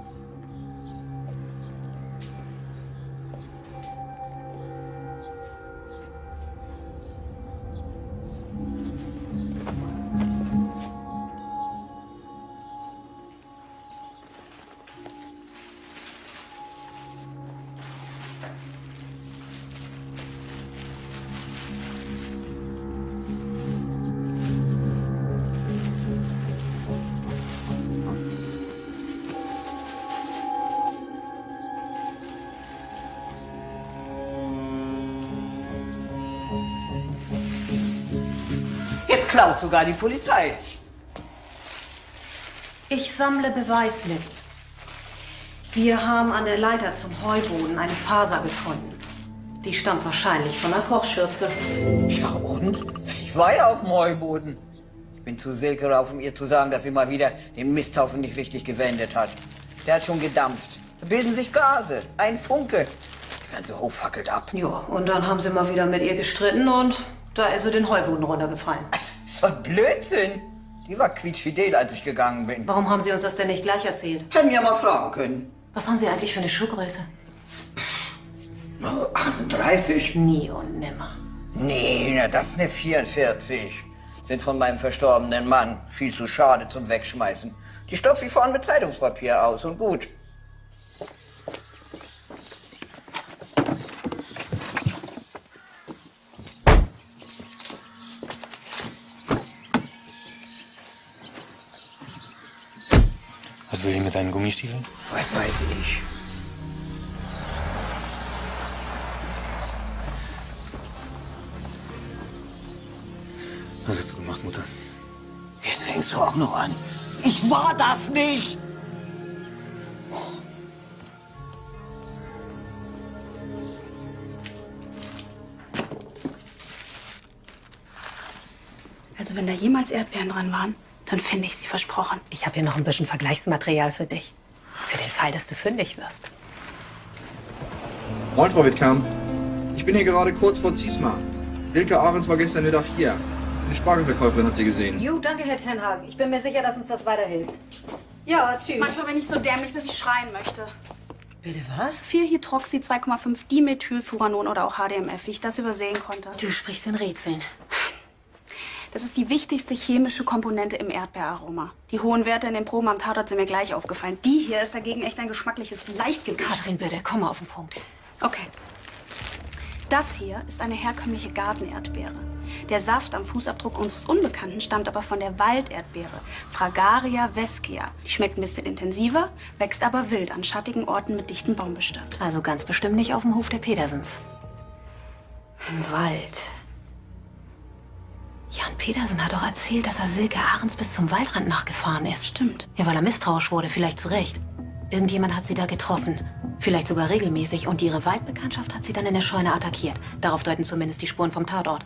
Jetzt klaut sogar die Polizei. Ich sammle Beweismittel. Wir haben an der Leiter zum Heuboden eine Faser gefunden. Die stammt wahrscheinlich von einer Kochschürze. Ja und? Ich war ja auf dem Heuboden. Ich bin zu Silke rauf, um ihr zu sagen, dass sie mal wieder den Misthaufen nicht richtig gewendet hat. Der hat schon gedampft. Da bilden sich Gase. Ein Funke. Der ganze Hof fackelt ab. Ja, und dann haben sie mal wieder mit ihr gestritten und da ist sie den Heuboden runtergefallen. Das war Blödsinn. Die war quietschfidel, als ich gegangen bin. Warum haben Sie uns das denn nicht gleich erzählt? Hätten ja mal fragen können. Was haben Sie eigentlich für eine Schuhgröße? achtunddreißig. Nie und nimmer. Nee, na, das ist eine vierundvierzig. Sind von meinem verstorbenen Mann. Viel zu schade zum Wegschmeißen. Die stopfe ich vorne mit Zeitungspapier aus und gut. Was will die mit deinen Gummistiefeln? Was weiß ich. Was hast du gemacht, Mutter? Jetzt fängst du auch noch an. Ich war das nicht! Also wenn da jemals Erdbeeren dran waren, dann finde ich sie versprochen. Ich habe hier noch ein bisschen Vergleichsmaterial für dich. Für den Fall, dass du fündig wirst. Moin, Frau Wittkam. Ich bin hier gerade kurz vor Ziesmar. Silke Ahrens war gestern Mittag hier. Eine Spargelverkäuferin hat sie gesehen. Jo, danke, Herr Tenhagen. Ich bin mir sicher, dass uns das weiterhilft. Ja, tschüss. Manchmal bin ich so dämlich, dass ich schreien möchte. Bitte was? vier Hydroxy, zwei Komma fünf Dimethylfuranon oder auch H D M F, wie ich das übersehen konnte. Du sprichst in Rätseln. Das ist die wichtigste chemische Komponente im Erdbeeraroma. Die hohen Werte in den Proben am Tatort sind mir gleich aufgefallen. Die hier ist dagegen echt ein geschmackliches Leichtgewicht. Katrin, bitte, komm mal auf den Punkt. Okay. Das hier ist eine herkömmliche Gartenerdbeere. Der Saft am Fußabdruck unseres Unbekannten stammt aber von der Walderdbeere, Fragaria vescia. Die schmeckt ein bisschen intensiver, wächst aber wild an schattigen Orten mit dichtem Baumbestand. Also ganz bestimmt nicht auf dem Hof der Petersens. Im Wald. Jan Petersen hat doch erzählt, dass er Silke Ahrens bis zum Waldrand nachgefahren ist. Stimmt. Ja, weil er misstrauisch wurde, vielleicht zu Recht. Irgendjemand hat sie da getroffen. Vielleicht sogar regelmäßig. Und ihre Waldbekanntschaft hat sie dann in der Scheune attackiert. Darauf deuten zumindest die Spuren vom Tatort.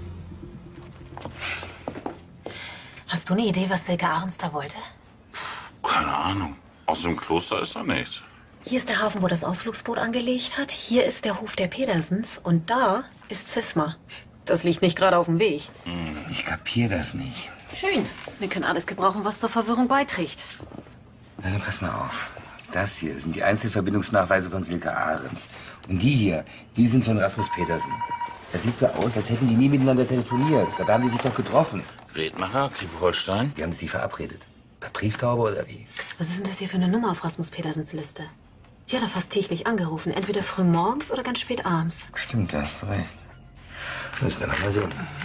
Hast du eine Idee, was Silke Ahrens da wollte? Keine Ahnung. Aus dem Kloster ist da nichts. Hier ist der Hafen, wo das Ausflugsboot angelegt hat. Hier ist der Hof der Petersens. Und da ist Zisma. Das liegt nicht gerade auf dem Weg. Ich kapier das nicht. Schön. Wir können alles gebrauchen, was zur Verwirrung beiträgt. Also pass mal auf. Das hier sind die Einzelverbindungsnachweise von Silke Ahrens. Und die hier, die sind von Rasmus Petersen. Das sieht so aus, als hätten die nie miteinander telefoniert. Dabei haben die sich doch getroffen. Redmacher, Krippe-Holstein. Die haben sich verabredet. Per Brieftaube oder wie? Was ist denn das hier für eine Nummer auf Rasmus Petersens Liste? Die hat er fast täglich angerufen. Entweder früh morgens oder ganz spät abends. Stimmt, da hast du recht. Müssen wir noch mal sehen.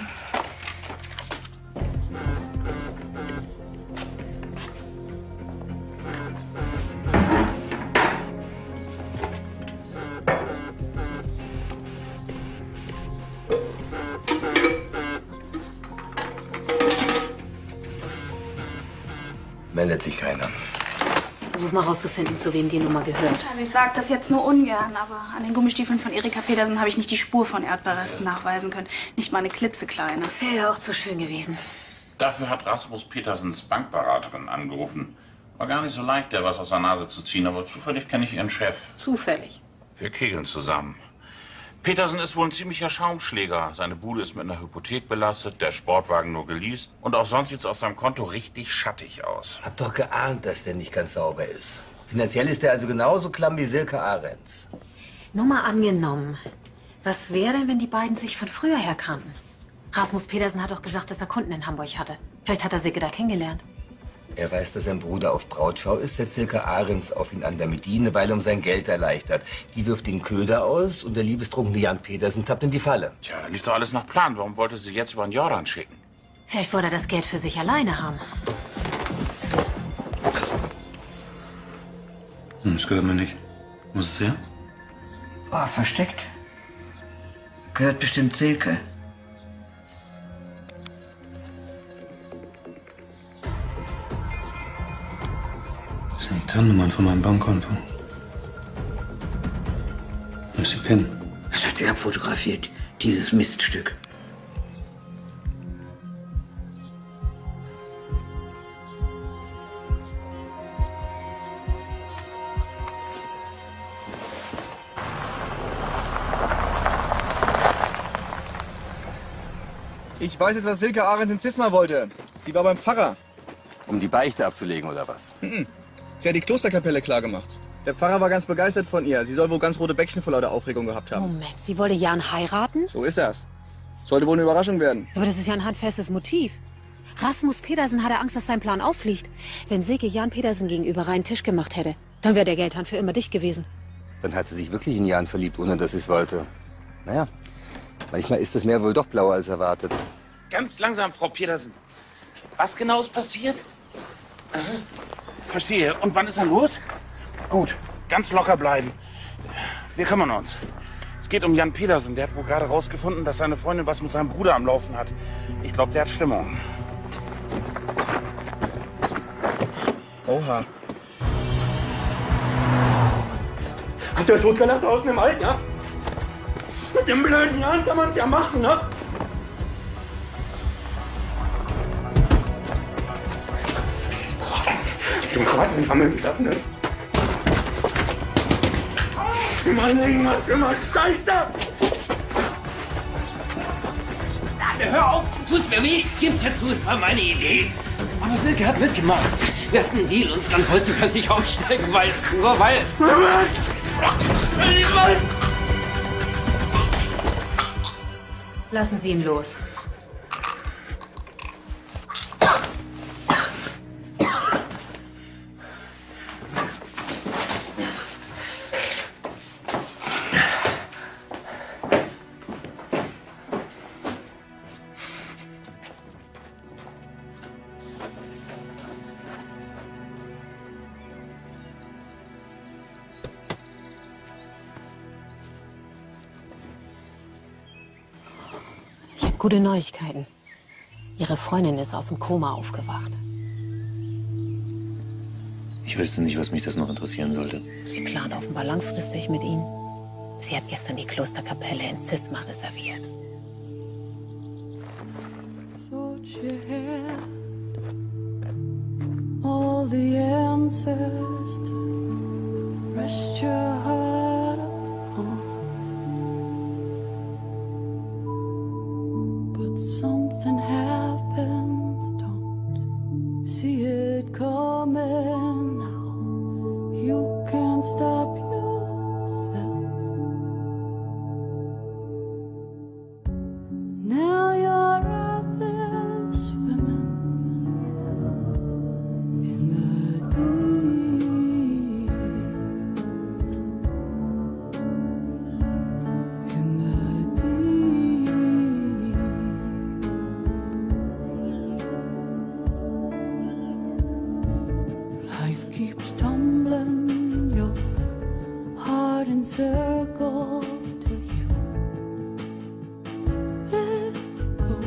Meldet sich keiner. Versuch mal rauszufinden, zu wem die Nummer gehört. Also ich sag das jetzt nur ungern, aber an den Gummistiefeln von Erika Petersen habe ich nicht die Spur von Erdbeerresten nachweisen können. Nicht mal eine klitzekleine. Wäre ja auch zu schön gewesen. Dafür hat Rasmus Petersens Bankberaterin angerufen. War gar nicht so leicht, der was aus der Nase zu ziehen, aber zufällig kenne ich ihren Chef. Zufällig. Wir kegeln zusammen. Petersen ist wohl ein ziemlicher Schaumschläger. Seine Bude ist mit einer Hypothek belastet, der Sportwagen nur geleast. Und auch sonst sieht's auf seinem Konto richtig schattig aus. Hab doch geahnt, dass der nicht ganz sauber ist. Finanziell ist er also genauso klamm wie Silke Ahrens. Nur mal angenommen. Was wäre denn, wenn die beiden sich von früher her kannten? Rasmus Petersen hat doch gesagt, dass er Kunden in Hamburg hatte. Vielleicht hat er Silke da kennengelernt. Er weiß, dass sein Bruder auf Brautschau ist, setzt Silke Ahrens auf ihn an, damit die eine Weile um sein Geld erleichtert. Die wirft den Köder aus und der liebestrunkene Jan Petersen tappt in die Falle. Tja, da lief doch alles nach Plan. Warum wollte sie jetzt über den Jordan schicken? Vielleicht wollte er das Geld für sich alleine haben. Hm, das gehört mir nicht. Muss es her? War versteckt. Gehört bestimmt Silke. Das sind die TAN-Nummern von meinem Bankkonto. Wo ist die PIN? Das hat sie abfotografiert, dieses Miststück. Ich weiß jetzt, was Silke Ahrens in Zismar wollte. Sie war beim Pfarrer. Um die Beichte abzulegen oder was? Mhm. Sie hat die Klosterkapelle klargemacht. Der Pfarrer war ganz begeistert von ihr. Sie soll wohl ganz rote Bäckchen vor lauter Aufregung gehabt haben. Moment, sie wollte Jan heiraten? So ist das. Sollte wohl eine Überraschung werden. Aber das ist ja ein handfestes Motiv. Rasmus Petersen hatte Angst, dass sein Plan auffliegt. Wenn Silke Jan Petersen gegenüber reinen Tisch gemacht hätte, dann wäre der Geldhahn für immer dicht gewesen. Dann hat sie sich wirklich in Jan verliebt, ohne dass sie es wollte. Naja, manchmal ist das Meer wohl doch blauer als erwartet. Ganz langsam, Frau Petersen. Was genau ist passiert? Verstehe. Und wann ist er los? Gut, ganz locker bleiben. Wir kümmern uns. Es geht um Jan Petersen. Der hat wohl gerade rausgefunden, dass seine Freundin was mit seinem Bruder am Laufen hat. Ich glaube, der hat Stimmung. Oha. Hat der Totgelacht draußen im Wald, ja? Mit dem blöden Jan kann man's ja machen, ne? Zum Quarten Vermögenssachen, ne? Mann, irgendwas für mal Scheiße! Hör auf, du tust mir weh. Gib's ja zu, es war meine Idee. Aber Silke hat mitgemacht. Wir hatten einen Deal und dann wollte sie plötzlich aussteigen, weil... Nur weil... Lassen Sie ihn los. Ich habe gute Neuigkeiten. Ihre Freundin ist aus dem Koma aufgewacht. Ich wüsste nicht, was mich das noch interessieren sollte. Sie plant offenbar langfristig mit Ihnen. Sie hat gestern die Klosterkapelle in Cisma reserviert. All the answers to rest your heart upon. But something happens, don't see it coming now. You can't stop yourself. Now you're out there swimming in the deep, in the deep. Life keeps tumbling your heart in circles till you let go,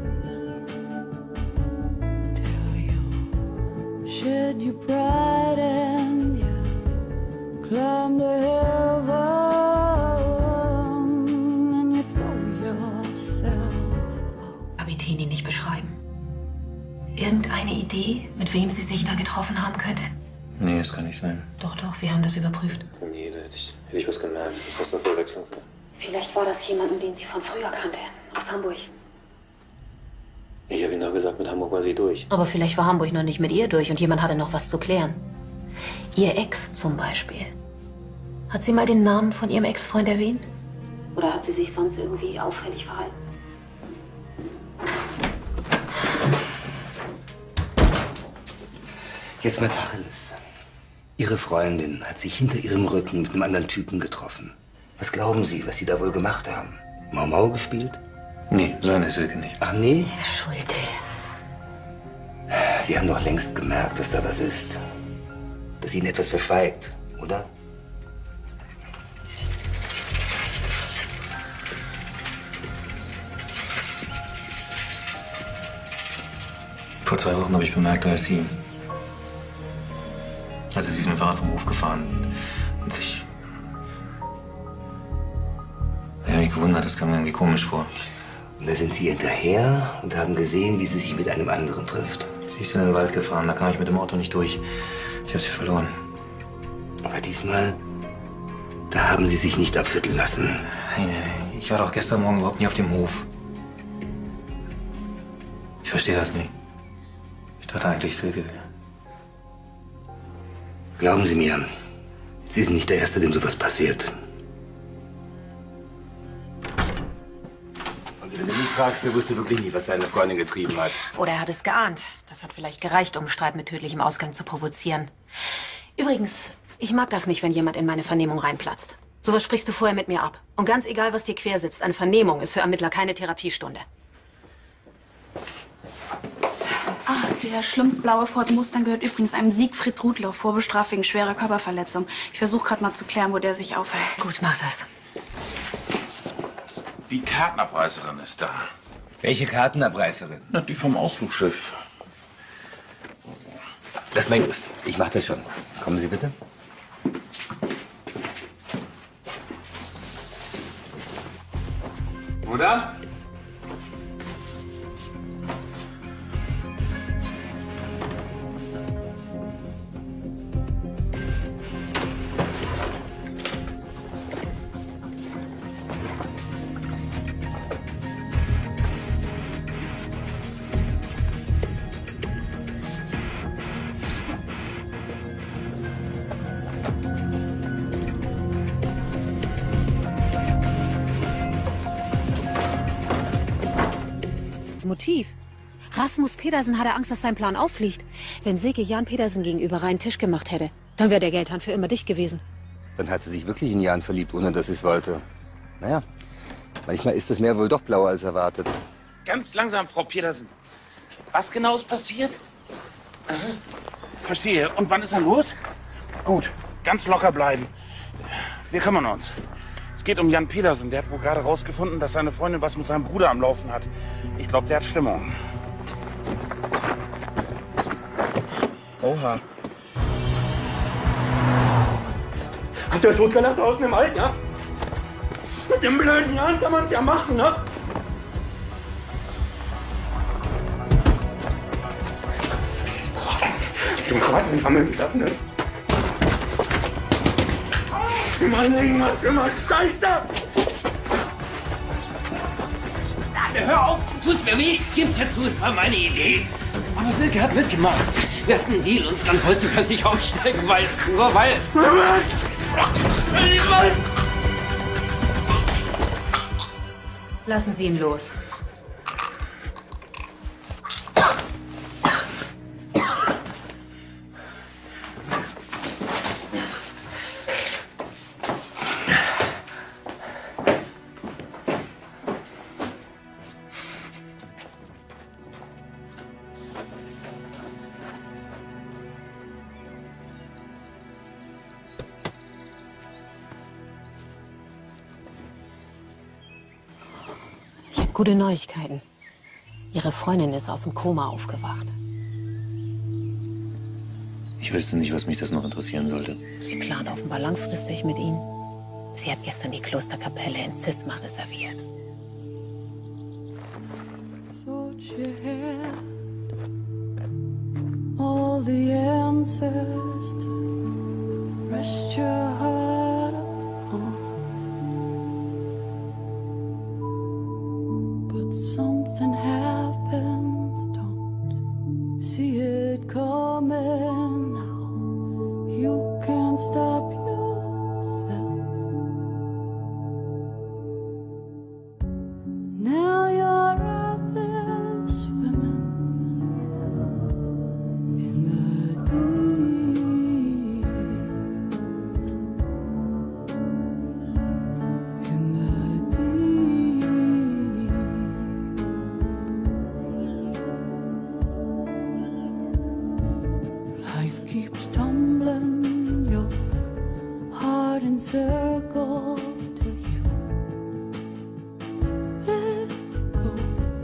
till you shed your pride and you climb to heaven and you throw yourself. Aber ich ihn nicht beschreiben. Irgendeine Idee, mit wem Sie sich da getroffen haben könnte? Nee, das kann nicht sein. Doch, doch, wir haben das überprüft. Nee, da hätte ich, hätte ich was gemerkt. Das muss eine Verwechslung sein. Vielleicht war das jemanden, den Sie von früher kannte, aus Hamburg. Ich habe Ihnen doch gesagt, mit Hamburg war sie durch. Aber vielleicht war Hamburg noch nicht mit ihr durch und jemand hatte noch was zu klären. Ihr Ex zum Beispiel. Hat sie mal den Namen von ihrem Ex-Freund erwähnt? Oder hat sie sich sonst irgendwie auffällig verhalten? Jetzt mal Tacheles. Ihre Freundin hat sich hinter ihrem Rücken mit einem anderen Typen getroffen. Was glauben Sie, was Sie da wohl gemacht haben? Mau Mau gespielt? Nee, so eine Silke nicht. Ach nee? Herr Schulte. Sie haben doch längst gemerkt, dass da was ist. Dass Ihnen etwas verschweigt, oder? Vor zwei Wochen habe ich bemerkt, da ist sie. Also sie ist mit dem Fahrrad vom Hof gefahren. Und ich... Ich habe mich gewundert, das kam mir irgendwie komisch vor. Und da sind Sie hinterher und haben gesehen, wie sie sich mit einem anderen trifft. Sie ist in den Wald gefahren, da kam ich mit dem Auto nicht durch. Ich habe sie verloren. Aber diesmal, da haben Sie sich nicht abschütteln lassen. Nein, nein, ich war doch gestern Morgen überhaupt nicht auf dem Hof. Ich verstehe das nicht. Ich dachte eigentlich Silke. Glauben Sie mir, Sie sind nicht der Erste, dem sowas passiert. Also wenn du mich fragst, der wusste wirklich nicht, was seine Freundin getrieben hat. Oder er hat es geahnt. Das hat vielleicht gereicht, um Streit mit tödlichem Ausgang zu provozieren. Übrigens, ich mag das nicht, wenn jemand in meine Vernehmung reinplatzt. Sowas sprichst du vorher mit mir ab. Und ganz egal, was dir quer sitzt, eine Vernehmung ist für Ermittler keine Therapiestunde. Ah, Der schlumpfblaue Ford Mustang gehört übrigens einem Siegfried Rudloff, vorbestraft wegen schwerer Körperverletzung. Ich versuche gerade mal zu klären, wo der sich aufhält. Gut, mach das. Die Kartenabreißerin ist da. Welche Kartenabreißerin? Na, die vom Ausflugsschiff. Lass mal Just. Ich mach das schon. Kommen Sie bitte. Oder? Motiv. Rasmus Pedersen hatte Angst, dass sein Plan auffliegt. Wenn Silke Jan Pedersen gegenüber reinen Tisch gemacht hätte, dann wäre der Geldhahn für immer dicht gewesen. Dann hat sie sich wirklich in Jan verliebt, ohne dass sie es wollte. Naja, manchmal ist das Meer wohl doch blauer als erwartet. Ganz langsam, Frau Pedersen. Was genau ist passiert? Aha. Verstehe. Und wann ist er los? Gut, ganz locker bleiben. Wir kümmern uns. Es geht um Jan Pedersen. Der hat wohl gerade rausgefunden, dass seine Freundin was mit seinem Bruder am Laufen hat. Ich glaube, der hat Stimmung. Oha. Habt ihr euch totgelacht draußen im Alten, ja? Mit dem blöden Jan kann man's ja machen, ne? Zum Kraten Vermögenssachen, ne? Mann, irgendwas immer scheiße! Hör auf, tust mir weh. Gib's jetzt zu, es war meine Idee. Aber Silke hat mitgemacht. Wir hatten einen Deal und dann wollte sie plötzlich aussteigen, weil... Nur weil... Lassen Sie ihn los. Gute Neuigkeiten. Ihre Freundin ist aus dem Koma aufgewacht. Ich wüsste nicht, was mich das noch interessieren sollte. Sie plant offenbar langfristig mit Ihnen. Sie hat gestern die Klosterkapelle in Cisma reserviert. Thought you had all the answers to rest your heart upon. But something happens, don't see it coming now. You can't stop yourself. Now you're out there swimming in the deep, in the deep. Life keeps tumbling your heart in circles till you let go.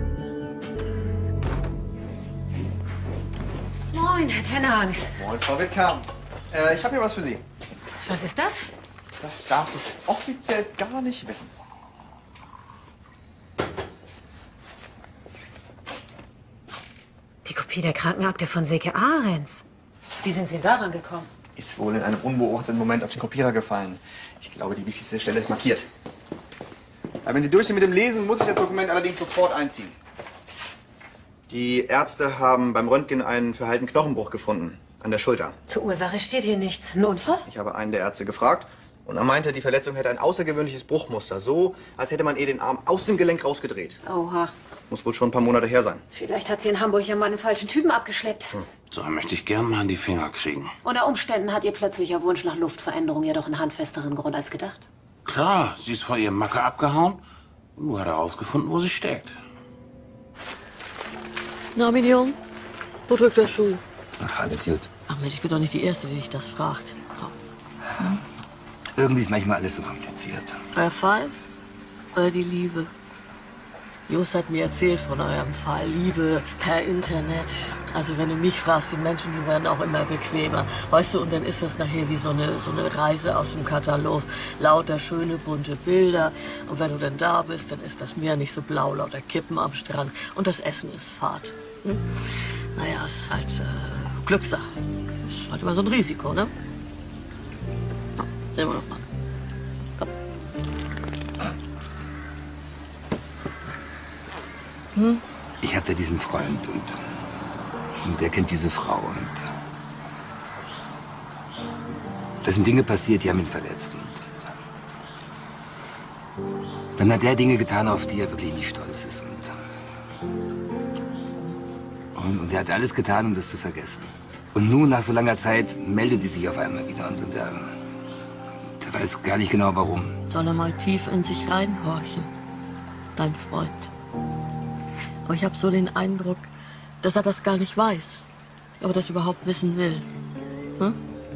Moin, Herr Tenhagen. Moin, Frau Wittkamp. Äh, ich habe hier was für Sie. Was ist das? Das darf ich offiziell gar nicht wissen. Die Kopie der Krankenakte von Silke Ahrens. Wie sind Sie denn daran gekommen? Ist wohl in einem unbeobachteten Moment auf den Kopierer gefallen. Ich glaube, die wichtigste Stelle ist markiert. Aber wenn Sie durch sind mit dem Lesen, muss ich das Dokument allerdings sofort einziehen. Die Ärzte haben beim Röntgen einen verheilten Knochenbruch gefunden. An der Schulter. Zur Ursache steht hier nichts. Ein Unfall? Ich habe einen der Ärzte gefragt und er meinte, die Verletzung hätte ein außergewöhnliches Bruchmuster. So, als hätte man ihr den Arm aus dem Gelenk rausgedreht. Oha. Muss wohl schon ein paar Monate her sein. Vielleicht hat sie in Hamburg ja mal einen falschen Typen abgeschleppt. Hm. So möchte ich gern mal an die Finger kriegen. Unter Umständen hat ihr plötzlicher Wunsch nach Luftveränderung ja doch einen handfesteren Grund als gedacht. Klar, sie ist vor ihrem Macker abgehauen und nur hat herausgefunden, wo sie steckt. Na, mein Junge, Wo drückt der Schuh? Ach, alles gut. Ach Mensch, ich bin doch nicht die Erste, die dich das fragt. Hm? Irgendwie ist manchmal alles so kompliziert. Euer Fall oder die Liebe? Jos hat mir erzählt von eurem Fall. Liebe per Internet. Also wenn du mich fragst, die Menschen, die werden auch immer bequemer. Weißt du, und dann ist das nachher wie so eine, so eine Reise aus dem Katalog. Lauter schöne, bunte Bilder. Und wenn du dann da bist, dann ist das Meer nicht so blau, lauter Kippen am Strand. Und das Essen ist fad. Hm? Naja, es ist halt äh, Glückssache. Es ist halt immer so ein Risiko, ne? Sehen wir doch mal. Hm? Ich habe da diesen Freund und, und der kennt diese Frau und da sind Dinge passiert, die haben ihn verletzt. Und dann hat er Dinge getan, auf die er wirklich nicht stolz ist. Und, und, und er hat alles getan, um das zu vergessen. Und nun, nach so langer Zeit, meldet die sich auf einmal wieder und, und er, der weiß gar nicht genau, warum. Soll er mal tief in sich reinhorchen, dein Freund. Aber ich habe so den Eindruck, dass er das gar nicht weiß, aber das überhaupt wissen will. Hm?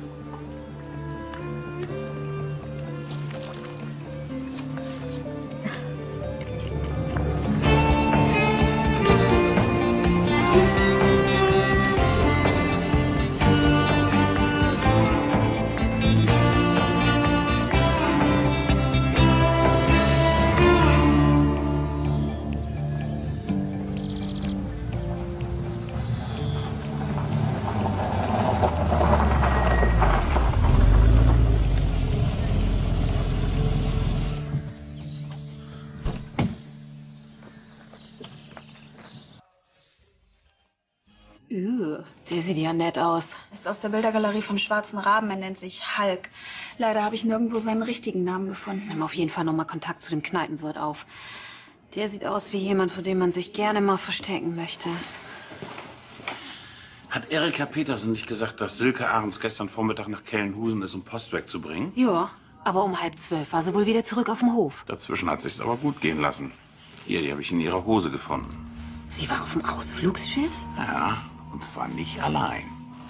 Der sieht ja nett aus. Ist aus der Bildergalerie vom Schwarzen Raben. Er nennt sich Hulk. Leider habe ich nirgendwo seinen richtigen Namen gefunden. Nimm auf jeden Fall noch mal Kontakt zu dem Kneipenwirt auf. Der sieht aus wie jemand, vor dem man sich gerne mal verstecken möchte. Hat Erika Petersen nicht gesagt, dass Silke Ahrens gestern Vormittag nach Kellenhusen ist, um Post wegzubringen? Ja, aber um halb zwölf war sie wohl wieder zurück auf dem Hof. Dazwischen hat sich's aber gut gehen lassen. Hier, die habe ich in ihrer Hose gefunden. Sie war auf dem Ausflugsschiff? Ja, und zwar nicht allein.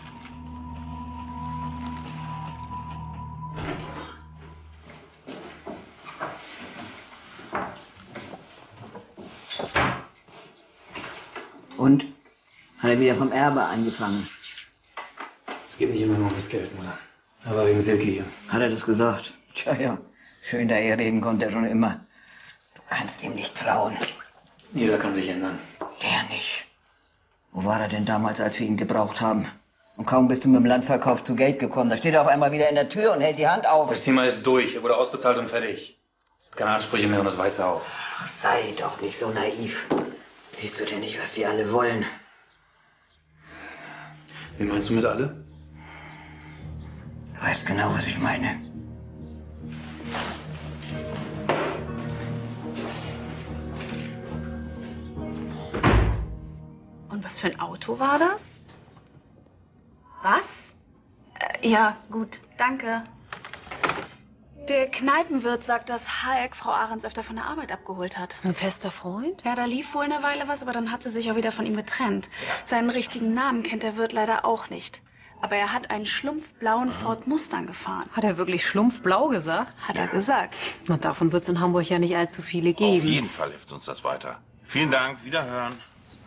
Und? Hat er wieder vom Erbe angefangen? Es geht nicht immer nur ums Geld, Mutter. Aber wegen Silke hier. Hat er das gesagt? Tja, ja. Schön da ihr reden konnte er schon immer. Du kannst ihm nicht trauen. Jeder kann sich ändern. Der nicht. Wo war er denn damals, als wir ihn gebraucht haben? Und kaum bist du mit dem Landverkauf zu Geld gekommen. Da steht er auf einmal wieder in der Tür und hält die Hand auf. Das Thema ist durch. Er wurde ausbezahlt und fertig. Keine Ansprüche mehr und das weiß er auch. Ach, sei doch nicht so naiv. Siehst du denn nicht, was die alle wollen? Wie meinst du mit alle? Du weißt genau, was ich meine. Und was für ein Auto war das? Was? Äh, ja, gut, danke. Der Kneipenwirt sagt, dass Hulk Frau Ahrens öfter von der Arbeit abgeholt hat. Ein fester Freund? Ja, da lief wohl eine Weile was, aber dann hat sie sich auch wieder von ihm getrennt. Seinen richtigen Namen kennt der Wirt leider auch nicht. Aber er hat einen schlumpfblauen Ford Mustang gefahren. Hat er wirklich schlumpfblau gesagt? Hat er gesagt. Na, davon wird es in Hamburg ja nicht allzu viele geben. Auf jeden Fall hilft uns das weiter. Vielen Dank, wiederhören.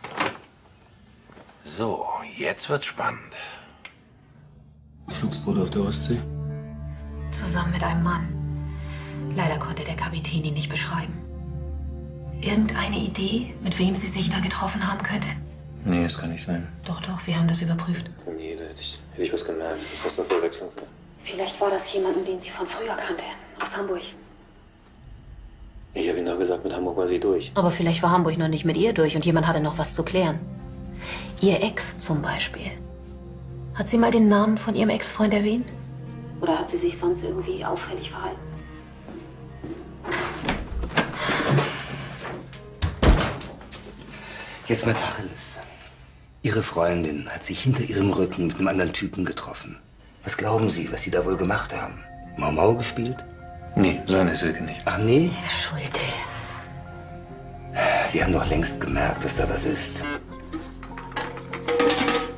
So, jetzt wird's spannend. Flugsboot auf der Ostsee? Zusammen mit einem Mann. Leider konnte der Kapitän ihn nicht beschreiben. Irgendeine Idee, mit wem sie sich da getroffen haben könnte? Nee, das kann nicht sein. Doch, doch, wir haben das überprüft. Nee, da hätte ich, hätte ich was gemerkt. Das muss eine Verwechslung sein. Vielleicht war das jemanden, den sie von früher kannte. Aus Hamburg. Ich habe Ihnen doch gesagt, mit Hamburg war sie durch. Aber vielleicht war Hamburg noch nicht mit ihr durch und jemand hatte noch was zu klären. Ihr Ex zum Beispiel. Hat sie mal den Namen von ihrem Ex-Freund erwähnt? Oder hat sie sich sonst irgendwie auffällig verhalten? Jetzt mal Tacheles. Ihre Freundin hat sich hinter ihrem Rücken mit einem anderen Typen getroffen. Was glauben Sie, was Sie da wohl gemacht haben? Mau Mau gespielt? Nee, so eine Silke nicht. Ach nee? Herr Schulte. Sie haben doch längst gemerkt, dass da was ist.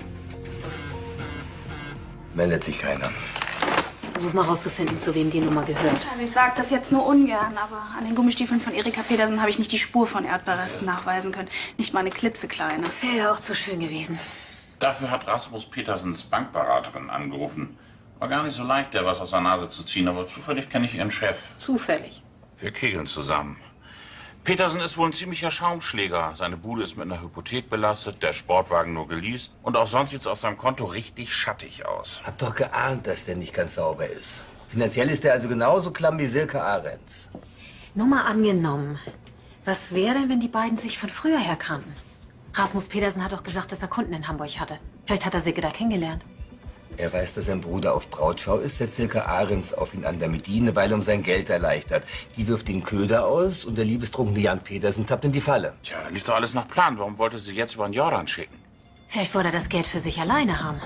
Meldet sich keiner. Versuch mal rauszufinden, zu wem die Nummer gehört. Also ich sag das jetzt nur ungern, aber an den Gummistiefeln von Erika Petersen habe ich nicht die Spur von Erdbeerresten nachweisen können. Nicht mal eine klitzekleine. Wäre ja auch zu schön gewesen. Dafür hat Rasmus Petersens Bankberaterin angerufen. War gar nicht so leicht, der was aus der Nase zu ziehen, aber zufällig kenne ich ihren Chef. Zufällig. Wir kegeln zusammen. Petersen ist wohl ein ziemlicher Schaumschläger. Seine Bude ist mit einer Hypothek belastet, der Sportwagen nur geleast. Und auch sonst sieht's aus seinem Konto richtig schattig aus. Hab doch geahnt, dass der nicht ganz sauber ist. Finanziell ist er also genauso klamm wie Silke Ahrens. Nur mal angenommen. Was wäre denn, wenn die beiden sich von früher her kannten? Rasmus Petersen hat doch gesagt, dass er Kunden in Hamburg hatte. Vielleicht hat er Silke da kennengelernt. Er weiß, dass sein Bruder auf Brautschau ist, setzt Silke Ahrens auf ihn an, damit die eine Weile um sein Geld erleichtert. Die wirft den Köder aus und der liebestrunkene Jan Petersen tappt in die Falle. Tja, da lief doch alles nach Plan. Warum wollte sie jetzt über den Jordan schicken? Vielleicht wollte er das Geld für sich alleine haben.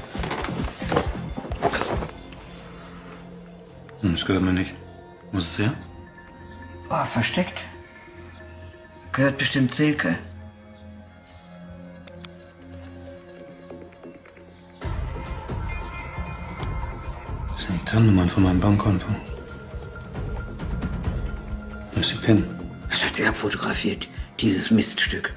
Hm, das gehört mir nicht. Muss es her? Oh, versteckt. Gehört bestimmt Silke. Das sind die TAN-Nummern von meinem Bankkonto. Das ist die PIN. Das hat sie abfotografiert, dieses Miststück.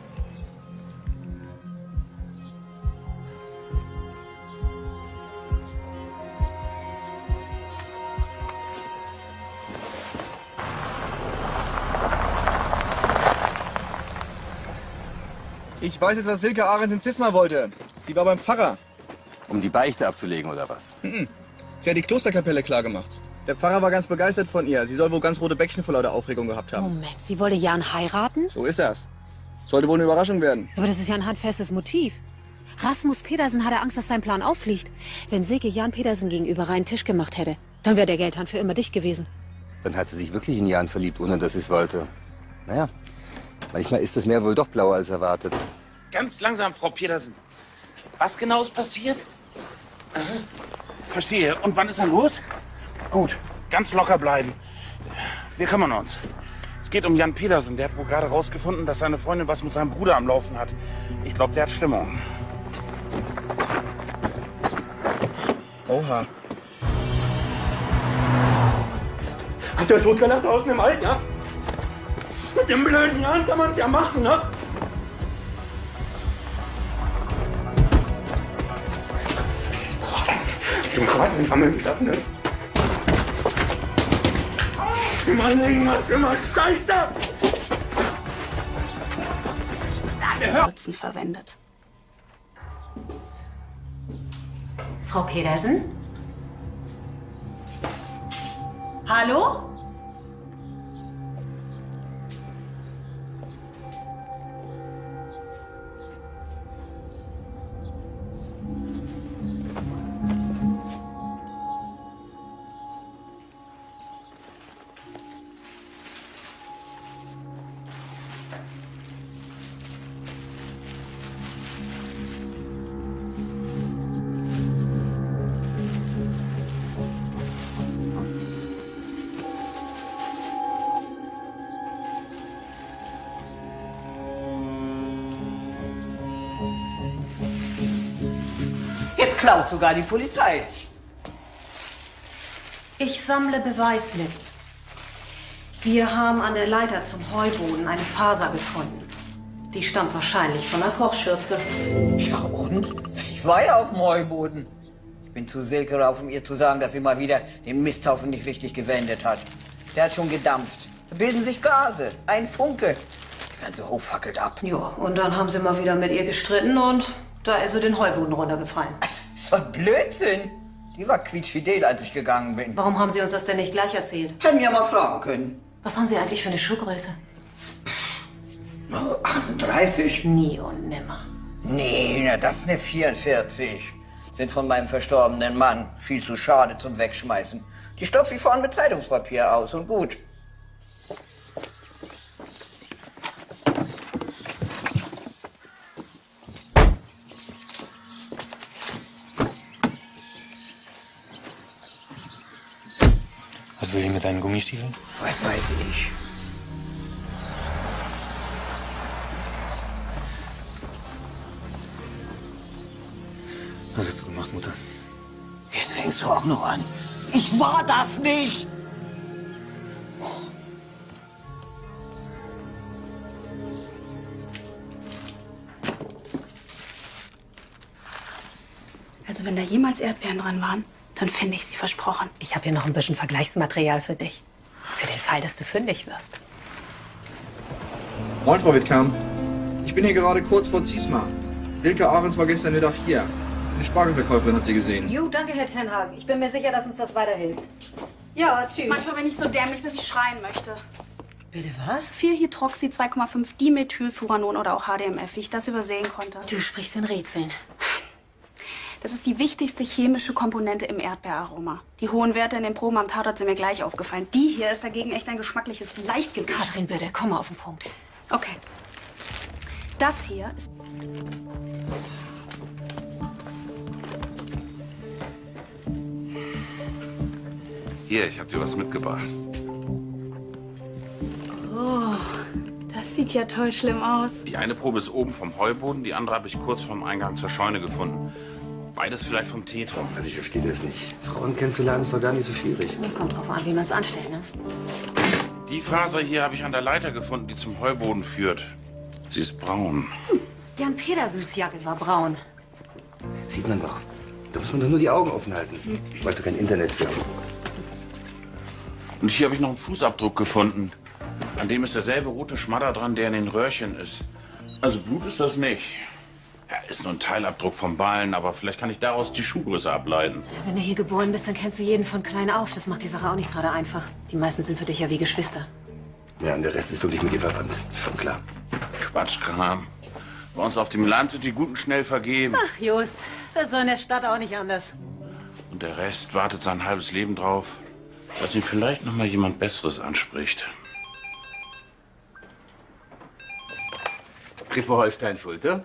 Ich weiß jetzt, was Silke Ahrens in Zisma wollte. Sie war beim Pfarrer. Um die Beichte abzulegen, oder was? Mhm. Sie hat die Klosterkapelle klargemacht. Der Pfarrer war ganz begeistert von ihr. Sie soll wohl ganz rote Bäckchen vor lauter Aufregung gehabt haben. Moment, sie wollte Jan heiraten? So ist das. Sollte wohl eine Überraschung werden. Aber das ist ja ein handfestes Motiv. Rasmus Petersen hatte Angst, dass sein Plan auffliegt. Wenn Silke Jan Petersen gegenüber reinen Tisch gemacht hätte, dann wäre der Geldhahn für immer dicht gewesen. Dann hat sie sich wirklich in Jan verliebt, ohne dass sie es wollte. Naja, manchmal ist das Meer wohl doch blauer als erwartet. Ganz langsam, Frau Petersen. Was genau ist passiert? Aha. Verstehe. Und wann ist er los? Gut, ganz locker bleiben. Wir kümmern uns. Es geht um Jan Petersen. Der hat wohl gerade rausgefunden, dass seine Freundin was mit seinem Bruder am Laufen hat. Ich glaube, der hat Stimmung. Oha. Habt ihr euch totgelacht draußen im Alten, ja? Mit dem blöden Jan kann man's ja machen, ne? Zum Kraten Vermögensachen, ne? Immer irgendwas, immer Scheiße! Nutzen verwendet. Frau Petersen? Hallo? Jetzt klaut sogar die Polizei. Ich sammle Beweismittel. Wir haben an der Leiter zum Heuboden eine Faser gefunden. Die stammt wahrscheinlich von einer Kochschürze. Ja und? Ich war ja auf dem Heuboden. Ich bin zu Silke rauf, um ihr zu sagen, dass sie mal wieder den Misthaufen nicht richtig gewendet hat. Der hat schon gedampft. Da bilden sich Gase. Ein Funke. Der ganze Hof fackelt ab. Ja, und dann haben sie mal wieder mit ihr gestritten und da ist sie den Heuboden runtergefallen. So ein Blödsinn. Die war quietschfidel, als ich gegangen bin. Warum haben Sie uns das denn nicht gleich erzählt? Hätten ja mal fragen können. Was haben Sie eigentlich für eine Schuhgröße? achtunddreißig. Nie und nimmer. Nee, na, das ist eine vierundvierzig. Sind von meinem verstorbenen Mann. Viel zu schade zum Wegschmeißen. Die stopfe ich vorne mit Zeitungspapier aus und gut. Was will ich mit deinen Gummistiefeln? Was weiß ich. Was hast du gemacht, Mutter? fängst du auch noch an? Ich war das nicht! Also wenn da jemals Erdbeeren dran waren, dann finde ich sie versprochen. Ich habe hier noch ein bisschen Vergleichsmaterial für dich. Für den Fall, dass du fündig wirst. Moin, Frau Wittkamp. Ich bin hier gerade kurz vor Ziesmar. Silke Ahrens war gestern Mittag hier. Eine Spargelverkäuferin hat sie gesehen. Jo, danke, Herr Tenhagen. Ich bin mir sicher, dass uns das weiterhilft. Ja, tschüss. Manchmal bin ich so dämlich, dass ich schreien möchte. Bitte was? vier Hydroxy, zwei Komma fünf Dimethylfuranon oder auch H D M F, wie ich das übersehen konnte. Du sprichst in Rätseln. Das ist die wichtigste chemische Komponente im Erdbeeraroma. Die hohen Werte in den Proben am Tatort sind mir gleich aufgefallen. Die hier ist dagegen echt ein geschmackliches Leichtgewicht. Katrin, bitte, komm mal auf den Punkt. Okay. Das hier ist... Hier, ich hab dir was mitgebracht. Oh, das sieht ja toll schlimm aus. Die eine Probe ist oben vom Heuboden, die andere habe ich kurz vorm Eingang zur Scheune gefunden. Beides vielleicht vom Teetraum. Also ich verstehe das nicht. Frauen kennenzulernen ist doch gar nicht so schwierig. Kommt drauf an, wie man es anstellt, ne? Die Faser hier habe ich an der Leiter gefunden, die zum Heuboden führt. Sie ist braun. Jan Petersens Jacke war braun. Sieht man doch. Da muss man doch nur die Augen offen halten. Weil du kein Internet für. Und hier habe ich noch einen Fußabdruck gefunden. An dem ist derselbe rote Schmadder dran, der in den Röhrchen ist. Also Blut ist das nicht. Ja, ist nur ein Teilabdruck vom Ballen, aber vielleicht kann ich daraus die Schuhgröße ableiten. Wenn du hier geboren bist, dann kennst du jeden von klein auf. Das macht die Sache auch nicht gerade einfach. Die meisten sind für dich ja wie Geschwister. Ja, und der Rest ist wirklich mit dir verwandt. Schon klar. Quatschkram. Bei uns auf dem Land sind die Guten schnell vergeben. Ach, Just, das ist so in der Stadt auch nicht anders. Und der Rest wartet sein halbes Leben drauf, dass ihn vielleicht noch mal jemand Besseres anspricht. Krippe Holstein-Schulte?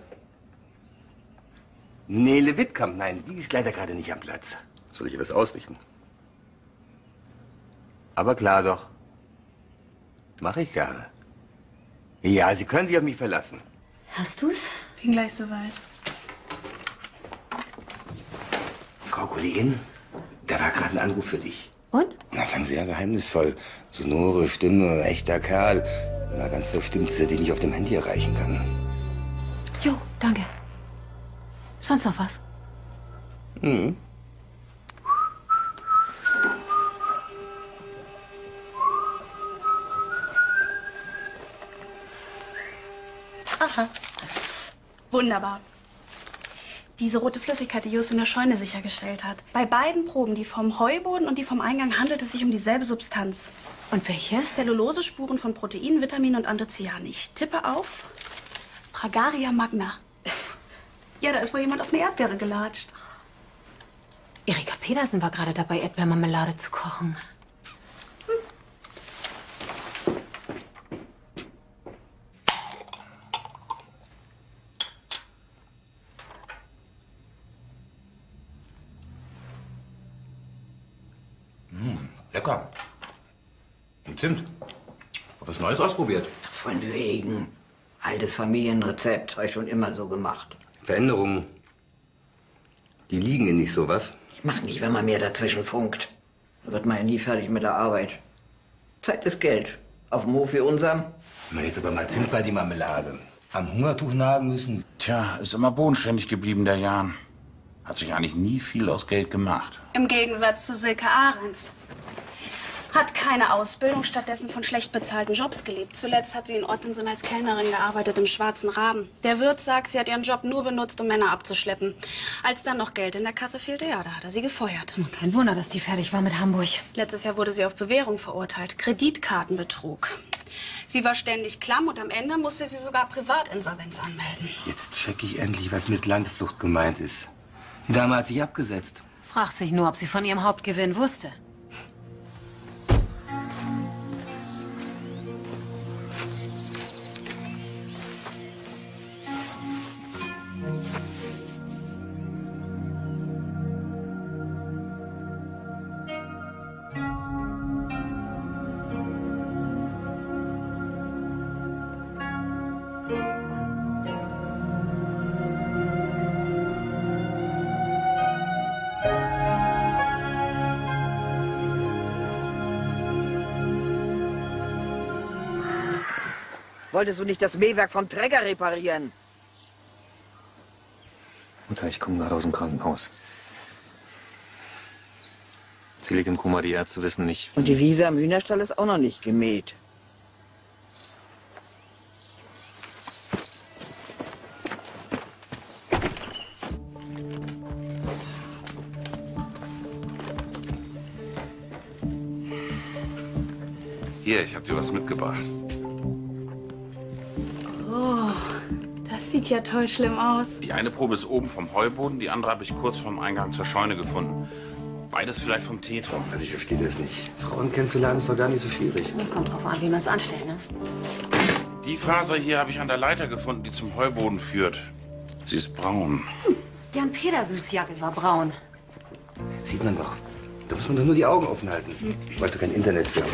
Nele Wittkamp, nein, die ist leider gerade nicht am Platz. Soll ich ihr was ausrichten? Aber klar doch. Mache ich gerne. Ja, Sie können sich auf mich verlassen. Hast du's? Bin gleich soweit. Frau Kollegin, da war gerade ein Anruf für dich. Und? Na, klang sehr geheimnisvoll. Sonore Stimme, echter Kerl. Na, ganz verstimmt, dass er dich nicht auf dem Handy erreichen kann. Jo, danke. Sonst noch was? Mhm. Aha. Wunderbar. Diese rote Flüssigkeit, die Just in der Scheune sichergestellt hat. Bei beiden Proben, die vom Heuboden und die vom Eingang, handelt es sich um dieselbe Substanz. Und welche? Zellulosespuren von Proteinen, Vitaminen und Anthocyanen. Ich tippe auf Fragaria magna. Ja, da ist wohl jemand auf eine Erdbeere gelatscht. Erika Petersen war gerade dabei, Erdbeermarmelade zu kochen. Mmh, lecker. Und Zimt. Hab was Neues ausprobiert. Von wegen. Altes Familienrezept, habe ich schon immer so gemacht. Veränderungen. Die liegen in nicht sowas. Ich mach nicht, wenn man mir dazwischen funkt. Da wird man ja nie fertig mit der Arbeit. Zeit ist Geld. Auf dem Hof wie unserem. Na, jetzt aber mal Zimt bei die Marmelade. Am Hungertuch nagen müssen. Tja, ist immer bodenständig geblieben, der Jan. Hat sich eigentlich nie viel aus Geld gemacht. Im Gegensatz zu Silke Ahrens. Hat keine Ausbildung, stattdessen von schlecht bezahlten Jobs gelebt. Zuletzt hat sie in Ottensen als Kellnerin gearbeitet im Schwarzen Raben. Der Wirt sagt, sie hat ihren Job nur benutzt, um Männer abzuschleppen. Als dann noch Geld in der Kasse fehlte, ja, da hat er sie gefeuert. Kein Wunder, dass die fertig war mit Hamburg. Letztes Jahr wurde sie auf Bewährung verurteilt. Kreditkartenbetrug. Sie war ständig klamm und am Ende musste sie sogar Privatinsolvenz anmelden. Jetzt check ich endlich, was mit Landflucht gemeint ist. Die Dame hat sich abgesetzt. Fragt sich nur, ob sie von ihrem Hauptgewinn wusste. Wolltest du nicht das Mähwerk vom Trecker reparieren? Mutter, ich komme gerade aus dem Krankenhaus. Sie liegt im Koma, die Ärzte wissen nicht. Und die Wiese am Hühnerstall ist auch noch nicht gemäht. Hier, ich habe dir was mitgebracht. Oh, das sieht ja toll schlimm aus. Die eine Probe ist oben vom Heuboden, die andere habe ich kurz vorm Eingang zur Scheune gefunden. Beides vielleicht vom Teetraum. Also ich verstehe das nicht. Frauen kennenzulernen ist doch gar nicht so schwierig. Kommt drauf an, wie man es anstellt, ne? Die Faser hier habe ich an der Leiter gefunden, die zum Heuboden führt. Sie ist braun. Jan Petersens Jacke war braun. Sieht man doch. Da muss man doch nur die Augen offen halten. Weil du kein Internet für.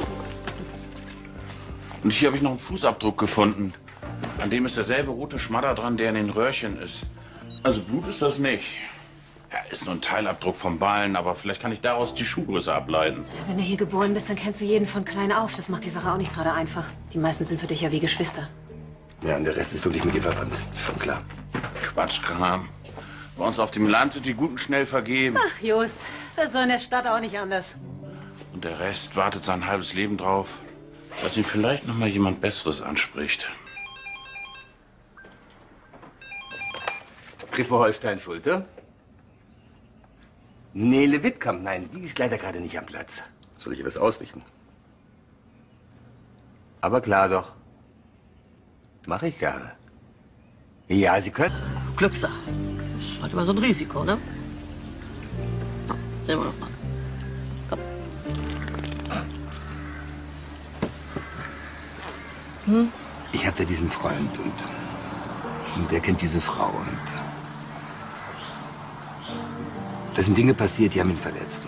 Und hier habe ich noch einen Fußabdruck gefunden. An dem ist derselbe rote Schmadder dran, der in den Röhrchen ist. Also Blut ist das nicht. Ja, ist nur ein Teilabdruck vom Ballen, aber vielleicht kann ich daraus die Schuhgröße ableiten. Wenn du hier geboren bist, dann kennst du jeden von klein auf. Das macht die Sache auch nicht gerade einfach. Die meisten sind für dich ja wie Geschwister. Ja, und der Rest ist wirklich mit dir verwandt. Schon klar. Quatschkram. Bei uns auf dem Land sind die Guten schnell vergeben. Ach, Just, das ist so in der Stadt auch nicht anders. Und der Rest wartet sein halbes Leben drauf, dass ihn vielleicht noch mal jemand Besseres anspricht. Krippe Holstein-Schulte? Nele Wittkamp, nein, die ist leider gerade nicht am Platz. Soll ich ihr was ausrichten? Aber klar doch. Mache ich gerne. Ja, Sie können. Glückssache. Das ist halt immer so ein Risiko, ne? Na, sehen wir doch mal. Komm. Hm? Ich habe da diesen Freund und, und der kennt diese Frau und da sind Dinge passiert, die haben ihn verletzt.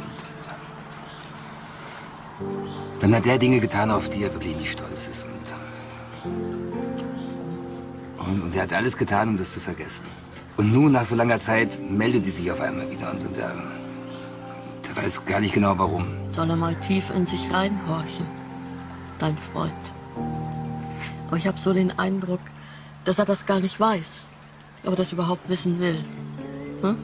Und dann hat er Dinge getan, auf die er wirklich nicht stolz ist. Und, und, und er hat alles getan, um das zu vergessen. Und nun, nach so langer Zeit, meldet die sich auf einmal wieder. Und, und er, der weiß gar nicht genau, warum. Soll er mal tief in sich reinhorchen, dein Freund. Aber ich habe so den Eindruck, dass er das gar nicht weiß, aber das überhaupt wissen will. Hm?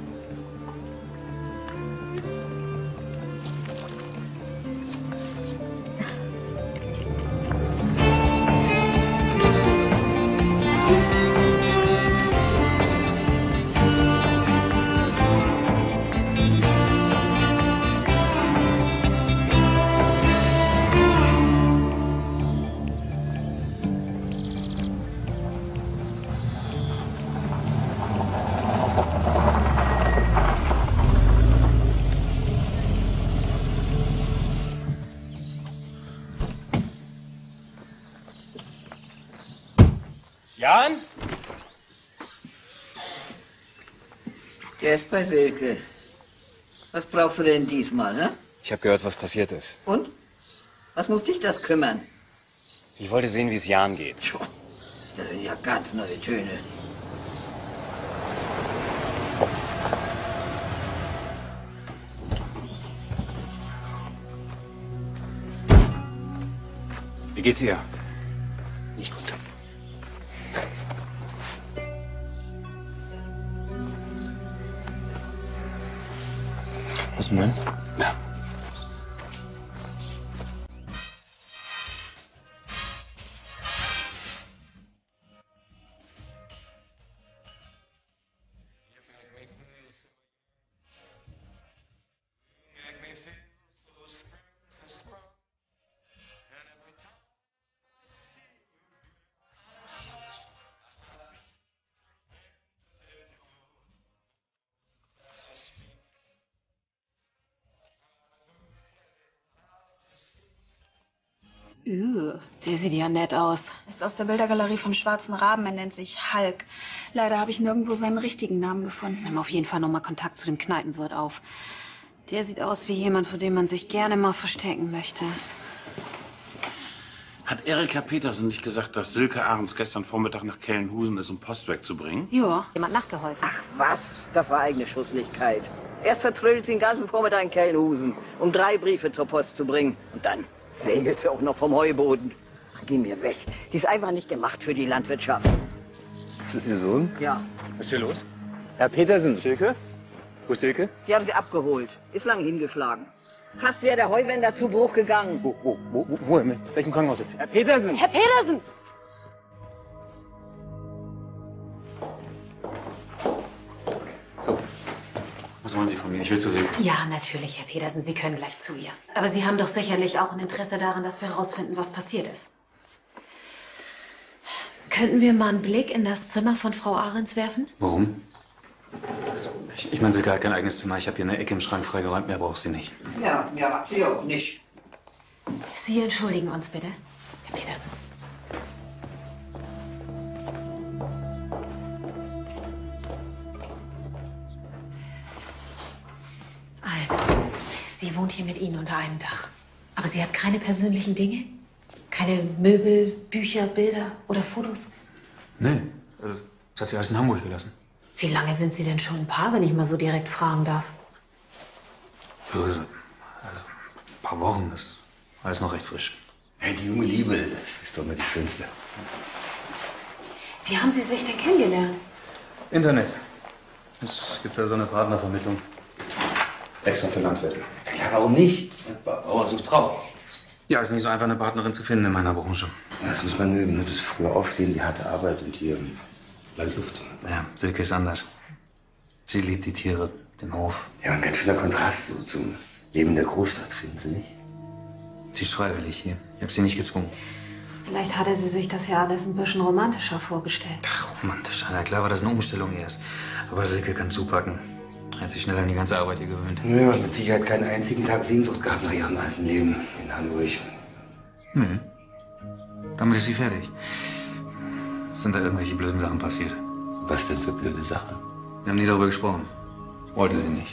Jan? Der ist bei Silke. Was brauchst du denn diesmal, ne? Ich habe gehört, was passiert ist. Und? Was muss dich das kümmern? Ich wollte sehen, wie es Jan geht. Tja, das sind ja ganz neue Töne. Wie geht's ihr? Nicht gut. Was denn? Ja. Üh, der sieht ja nett aus. Ist aus der Bildergalerie vom Schwarzen Raben. Er nennt sich Hulk. Leider habe ich nirgendwo seinen richtigen Namen gefunden. Nimm auf jeden Fall noch mal Kontakt zu dem Kneipenwirt auf. Der sieht aus wie jemand, vor dem man sich gerne mal verstecken möchte. Hat Erika Petersen nicht gesagt, dass Silke Ahrens gestern Vormittag nach Kellenhusen ist, um Post wegzubringen? Ja, jemand nachgeholfen. Ach was, das war eigene Schusslichkeit. Erst vertrödelt sie den ganzen Vormittag in Kellenhusen, um drei Briefe zur Post zu bringen. Und dann segelt sie auch noch vom Heuboden. Ach, geh mir weg. Die ist einfach nicht gemacht für die Landwirtschaft. Ist das Ihr Sohn? Ja, Was ist hier los? Herr Petersen. Silke? Wo ist Silke? die haben sie abgeholt. Ist lang hingeschlagen. Fast wäre der Heuwender zu Bruch gegangen. Wo, wo, wo, wo, wo, in welchem Krankenhaus ist sie? Herr Petersen. Herr Petersen! Was wollen Sie von mir? Ich will zu Silke. Ja, natürlich, Herr Petersen, Sie können gleich zu ihr. Aber Sie haben doch sicherlich auch ein Interesse daran, dass wir herausfinden, was passiert ist. Könnten wir mal einen Blick in das Zimmer von Frau Ahrens werfen? Warum? Ich, ich meine, Silke hat kein eigenes Zimmer. Ich habe hier eine Ecke im Schrank freigeräumt. Mehr braucht sie nicht. Ja, ja, hat sie auch nicht. Sie entschuldigen uns bitte, Herr Petersen. Also, sie wohnt hier mit Ihnen unter einem Dach. Aber sie hat keine persönlichen Dinge? Keine Möbel, Bücher, Bilder oder Fotos? Nee, also, das hat sie alles in Hamburg gelassen. Wie lange sind Sie denn schon ein Paar, wenn ich mal so direkt fragen darf? Also, also, ein paar Wochen, das ist alles noch recht frisch. Hey, die junge Liebe, das ist doch mal die schönste. Wie haben Sie sich denn kennengelernt? Internet. Es gibt da so eine Partnervermittlung. Extra für Landwirte. Ja, warum nicht? Bauer sucht Frau. Ja, ist nicht so einfach, eine Partnerin zu finden in meiner Branche. Das muss man mögen. Ne? Das frühe Aufstehen, die harte Arbeit und hier Landluft. Ja, Silke ist anders. Sie liebt die Tiere, den Hof. Ja, ein ganz schöner Kontrast so zum Leben der Großstadt, finden Sie nicht? Sie ist freiwillig hier. Ich habe sie nicht gezwungen. Vielleicht hatte sie sich das ja alles ein bisschen romantischer vorgestellt. Ach, romantisch. Na klar war das eine Umstellung erst. Aber Silke kann zupacken. Er hat sich schnell an die ganze Arbeit hier gewöhnt. Ja, mit Sicherheit keinen einzigen Tag Sehnsucht gehabt nach ihrem alten Leben in Hamburg. Nö. Damit ist sie fertig. Sind da irgendwelche blöden Sachen passiert? Was denn für blöde Sachen? Wir haben nie darüber gesprochen. Wollte sie nicht.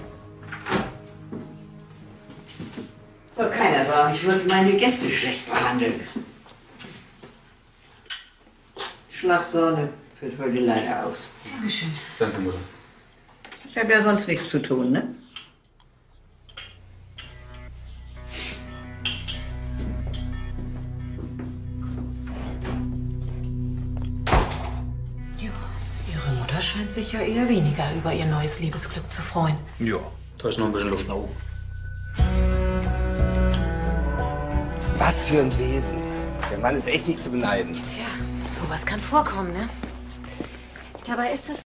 Soll keiner sagen, ich würde meine Gäste schlecht behandeln. Schlagsahne führt heute leider aus. Dankeschön. Danke, Mutter. Ich habe ja sonst nichts zu tun, ne? Ja, Ihre Mutter scheint sich ja eher weniger über ihr neues Liebesglück zu freuen. Ja, da ist noch ein bisschen Luft nach oben. Was für ein Wesen. Der Mann ist echt nicht zu beneiden. Tja, sowas kann vorkommen, ne? Dabei ist es